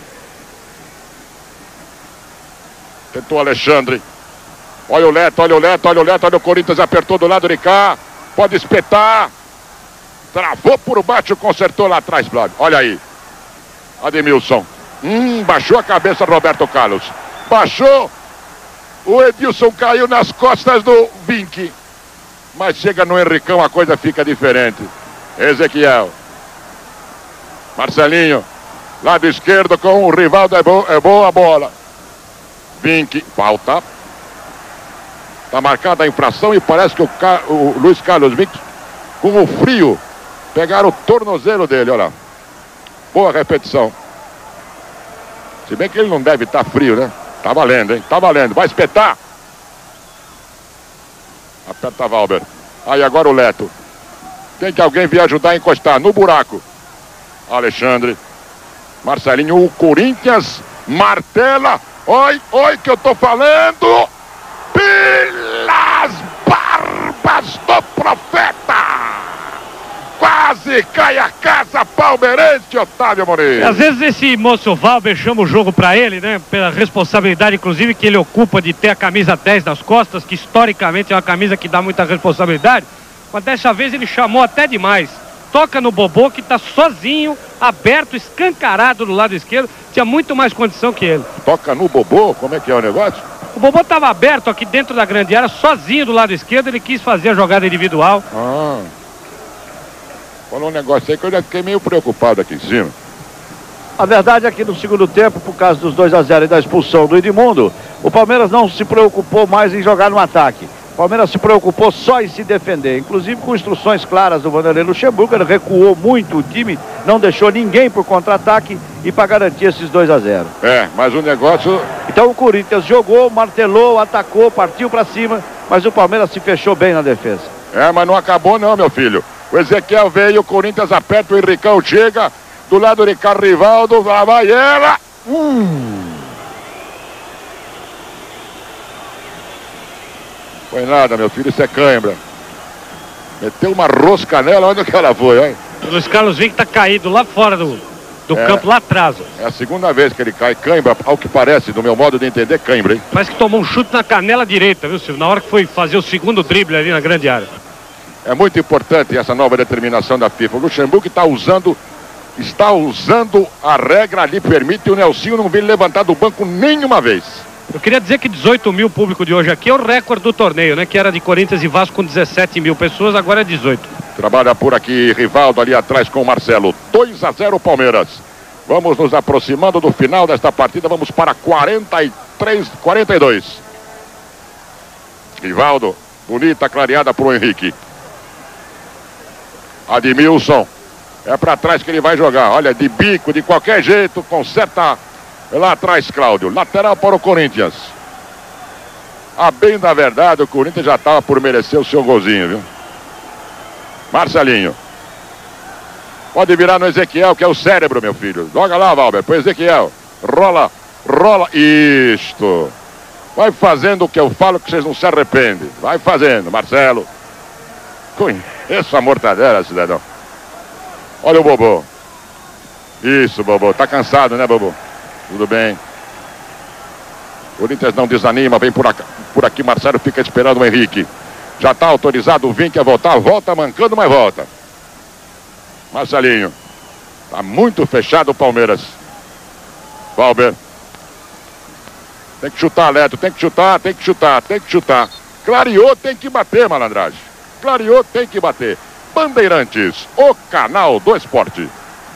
Tentou Alexandre. Olha o Leto, olha o Leto, olha o Leto, olha o Corinthians, apertou do lado de cá. Pode espetar. Travou por baixo, consertou lá atrás, Flávio. Olha aí. Ademilson. Baixou a cabeça Roberto Carlos. Baixou. O Edilson caiu nas costas do Vinck. Mas chega no Henricão, a coisa fica diferente. Ezequiel. Marcelinho. Lado esquerdo com o Rivaldo. É boa a bola. Vinck. Falta. Está marcada a infração e parece que o Luiz Carlos Vinck, com o frio, pegaram o tornozelo dele, olha lá. Boa repetição. Se bem que ele não deve estar frio, né? Tá valendo, hein? Tá valendo. Vai espetar. Aperta Valber. Aí agora o Leto. Tem que alguém vir ajudar a encostar no buraco. Alexandre. Marcelinho. O Corinthians martela. Oi que eu tô falando. Pelas barbas do profeta. Quase cai a casa palmeirense, Otávio Muniz. Às vezes esse moço Valber chama o jogo pra ele, né? Pela responsabilidade, inclusive, que ele ocupa de ter a camisa 10 nas costas, que historicamente é uma camisa que dá muita responsabilidade. Mas dessa vez ele chamou até demais. Toca no Bobô, que tá sozinho, aberto, escancarado do lado esquerdo. Tinha muito mais condição que ele. Toca no Bobô? Como é que é o negócio? O Bobô estava aberto aqui dentro da grande área, sozinho do lado esquerdo. Ele quis fazer a jogada individual. Falou um negócio aí que eu já fiquei meio preocupado aqui em cima. A verdade é que no segundo tempo, por causa dos 2-0 e da expulsão do Edmundo, o Palmeiras não se preocupou mais em jogar no ataque. O Palmeiras se preocupou só em se defender, inclusive com instruções claras do Vanderlei Luxemburgo. Ele recuou muito o time, não deixou ninguém por contra-ataque e para garantir esses 2-0. Mas o negócio... Então o Corinthians jogou, martelou, atacou, partiu para cima, mas o Palmeiras se fechou bem na defesa. Mas não acabou não, meu filho. O Ezequiel veio, o Corinthians aperta, o Henricão chega, do lado de Rivaldo, lá vai ela. Foi nada, meu filho, isso é cãibra. Meteu uma rosca nela, onde que ela foi, hein? O Luiz Carlos Vinck tá caído lá fora do campo, lá atrás. É a segunda vez que ele cai, cãibra, ao que parece, do meu modo de entender, cãibra, hein? Parece que tomou um chute na canela direita, viu, Silvio? Na hora que foi fazer o segundo drible ali na grande área. É muito importante essa nova determinação da FIFA. O Luxemburgo está usando a regra ali, permite o Nelsinho não vir levantar do banco nenhuma vez. Eu queria dizer que 18 mil público de hoje aqui é o recorde do torneio, né? Que era de Corinthians e Vasco com 17 mil pessoas, agora é 18. Trabalha por aqui Rivaldo ali atrás com o Marcelo. 2-0 Palmeiras. Vamos nos aproximando do final desta partida, vamos para 42. Rivaldo. Bonita, clareada pro Henrique. Admilson. É pra trás que ele vai jogar. Olha, de bico, de qualquer jeito, conserta lá atrás, Cláudio. Lateral para o Corinthians. A bem da verdade, o Corinthians já estava por merecer o seu golzinho, viu? Marcelinho. Pode virar no Ezequiel, que é o cérebro, meu filho. Joga lá, Valber, pro Ezequiel. Rola, rola. Isto. Vai fazendo o que eu falo que vocês não se arrependem. Vai fazendo, Marcelo. Conheço a mortadela, cidadão. Olha o Bobô. Isso, Bobô. Tá cansado, né, Bobô? Tudo bem. O Corinthians não desanima, vem por aqui, Marcelo fica esperando o Henrique. Já está autorizado o Vink a voltar, volta mancando, mas volta. Marcelinho. Tá muito fechado o Palmeiras. Valber. Tem que chutar, Leto, tem que chutar, tem que chutar, tem que chutar. Clareou, tem que bater, malandragem. Clareou, tem que bater. Bandeirantes, o canal do esporte.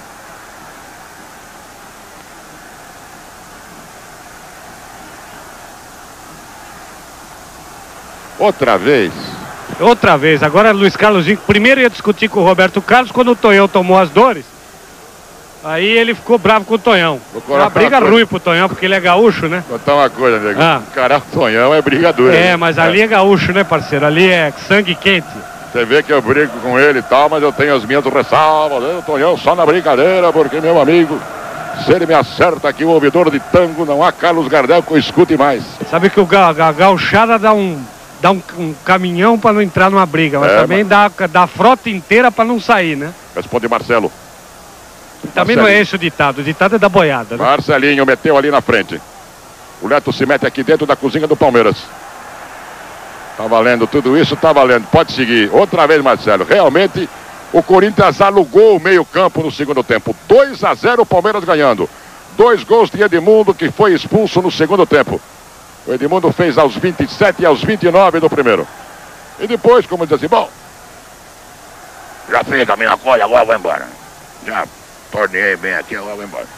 Outra vez. Outra vez. Agora Luiz Carlos Vinck primeiro ia discutir com o Roberto Carlos. Quando o Tonhão tomou as dores, aí ele ficou bravo com o Tonhão. Uma briga ruim pro Tonhão, porque ele é gaúcho, né? Vou botar uma coisa, nego. Cara, o Tonhão é briga dura. É, né? Mas ali é gaúcho, né, parceiro? Ali é sangue quente. Você vê que eu brigo com ele e tal, mas eu tenho as minhas ressalvas. O Tonhão só na brincadeira, porque, meu amigo, se ele me acerta aqui o ouvidor de tango, não há Carlos Gardel que eu escute mais. Sabe que o gauchada dá um caminhão para não entrar numa briga, mas também dá a frota inteira para não sair, né? Responde Marcelo. Também não é esse o ditado é da boiada, né? Marcelinho meteu ali na frente. O Neto se mete aqui dentro da cozinha do Palmeiras. Tá valendo tudo isso, tá valendo. Pode seguir. Outra vez, Marcelo. Realmente, o Corinthians alugou o meio-campo no segundo tempo. 2-0, o Palmeiras ganhando. 2 gols de Edmundo, que foi expulso no segundo tempo. O Edmundo fez aos 27 e aos 29 do primeiro. E depois, como diz assim, bom, já fiz a minha coisa, agora eu vou embora. Já torneei bem aqui, agora eu vou embora.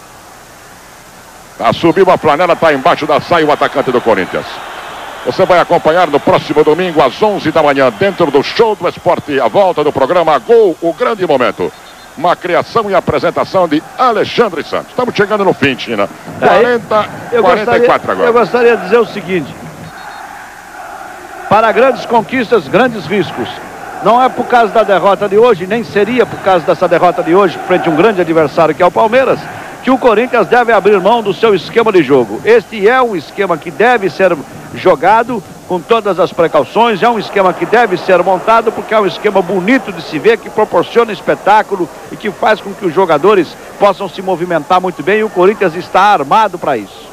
Tá, subiu a flanela, tá embaixo da saia o atacante do Corinthians. Você vai acompanhar no próximo domingo às 11 da manhã, dentro do Show do Esporte, a volta do programa Gol, o grande momento. Uma criação e apresentação de Alexandre Santos. Estamos chegando no fim, China. 44 agora. Eu gostaria de dizer o seguinte. Para grandes conquistas, grandes riscos. Não é por causa da derrota de hoje, nem seria por causa dessa derrota de hoje, frente a um grande adversário que é o Palmeiras, que o Corinthians deve abrir mão do seu esquema de jogo. Este é um esquema que deve ser jogado com todas as precauções, é um esquema que deve ser montado porque é um esquema bonito de se ver, que proporciona espetáculo e que faz com que os jogadores possam se movimentar muito bem, e o Corinthians está armado para isso.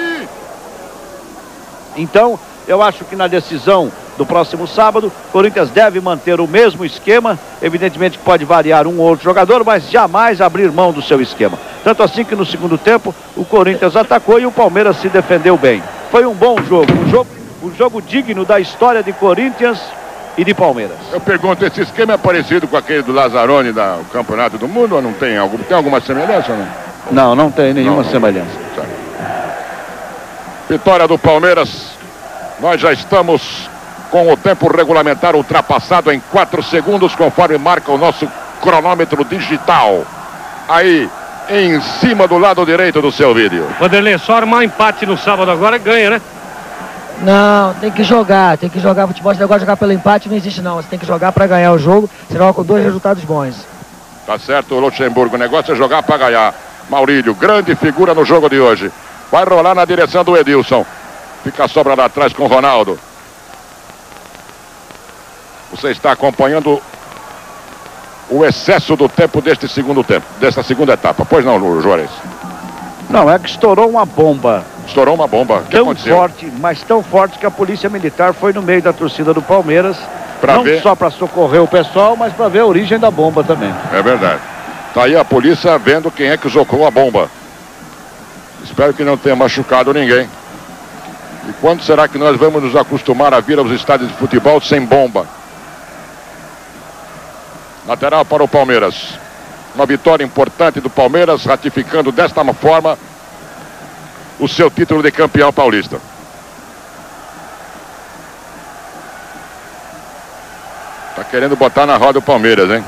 Então, eu acho que na decisão do próximo sábado, o Corinthians deve manter o mesmo esquema, evidentemente que pode variar um ou outro jogador, mas jamais abrir mão do seu esquema. Tanto assim que no segundo tempo, o Corinthians atacou e o Palmeiras se defendeu bem. Foi um bom jogo, um jogo digno da história de Corinthians e de Palmeiras. Eu pergunto, esse esquema é parecido com aquele do Lazzaroni do Campeonato do Mundo ou não tem? Tem alguma semelhança ou não? Não tem nenhuma semelhança. Vitória do Palmeiras. Nós já estamos com o tempo regulamentar ultrapassado em 4 segundos, conforme marca o nosso cronômetro digital. Aí, em cima do lado direito do seu vídeo. Vanderlei, só armar um empate no sábado agora ganha, né? Não, tem que jogar futebol. Esse negócio de jogar pelo empate não existe não. Você tem que jogar para ganhar o jogo, você joga com 2 resultados bons. Tá certo, Luxemburgo, o negócio é jogar para ganhar. Maurílio, grande figura no jogo de hoje. Vai rolar na direção do Edilson. Fica a sobra lá atrás com o Ronaldo. Você está acompanhando o excesso do tempo desta segunda etapa. Pois não, Juarez? Não, é que estourou uma bomba. Estourou uma bomba. O que aconteceu? Forte, mas tão forte que a polícia militar foi no meio da torcida do Palmeiras. Não só para socorrer o pessoal, mas para ver a origem da bomba também. É verdade. Tá aí a polícia vendo quem é que socou a bomba. Espero que não tenha machucado ninguém. E quando será que nós vamos nos acostumar a vir aos estádios de futebol sem bomba? Lateral para o Palmeiras. Uma vitória importante do Palmeiras, ratificando desta forma o seu título de campeão paulista. querendo botar na roda o Palmeiras, hein?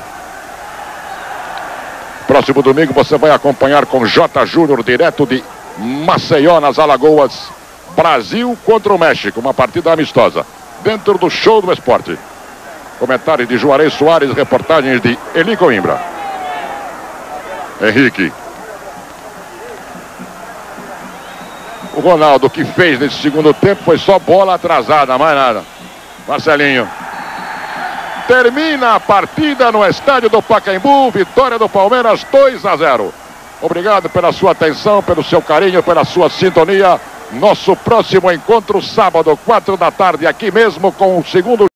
Próximo domingo você vai acompanhar com J. Júnior, direto de Maceió, nas Alagoas. Brasil contra o México, uma partida amistosa, dentro do Show do Esporte. Comentários de Juarez Soares, reportagens de Eli Coimbra. Henrique. O Ronaldo, que fez nesse segundo tempo, foi só bola atrasada, mais nada. Marcelinho. Termina a partida no estádio do Pacaembu, vitória do Palmeiras 2-0. Obrigado pela sua atenção, pelo seu carinho, pela sua sintonia. Nosso próximo encontro, sábado, 4 da tarde, aqui mesmo com o segundo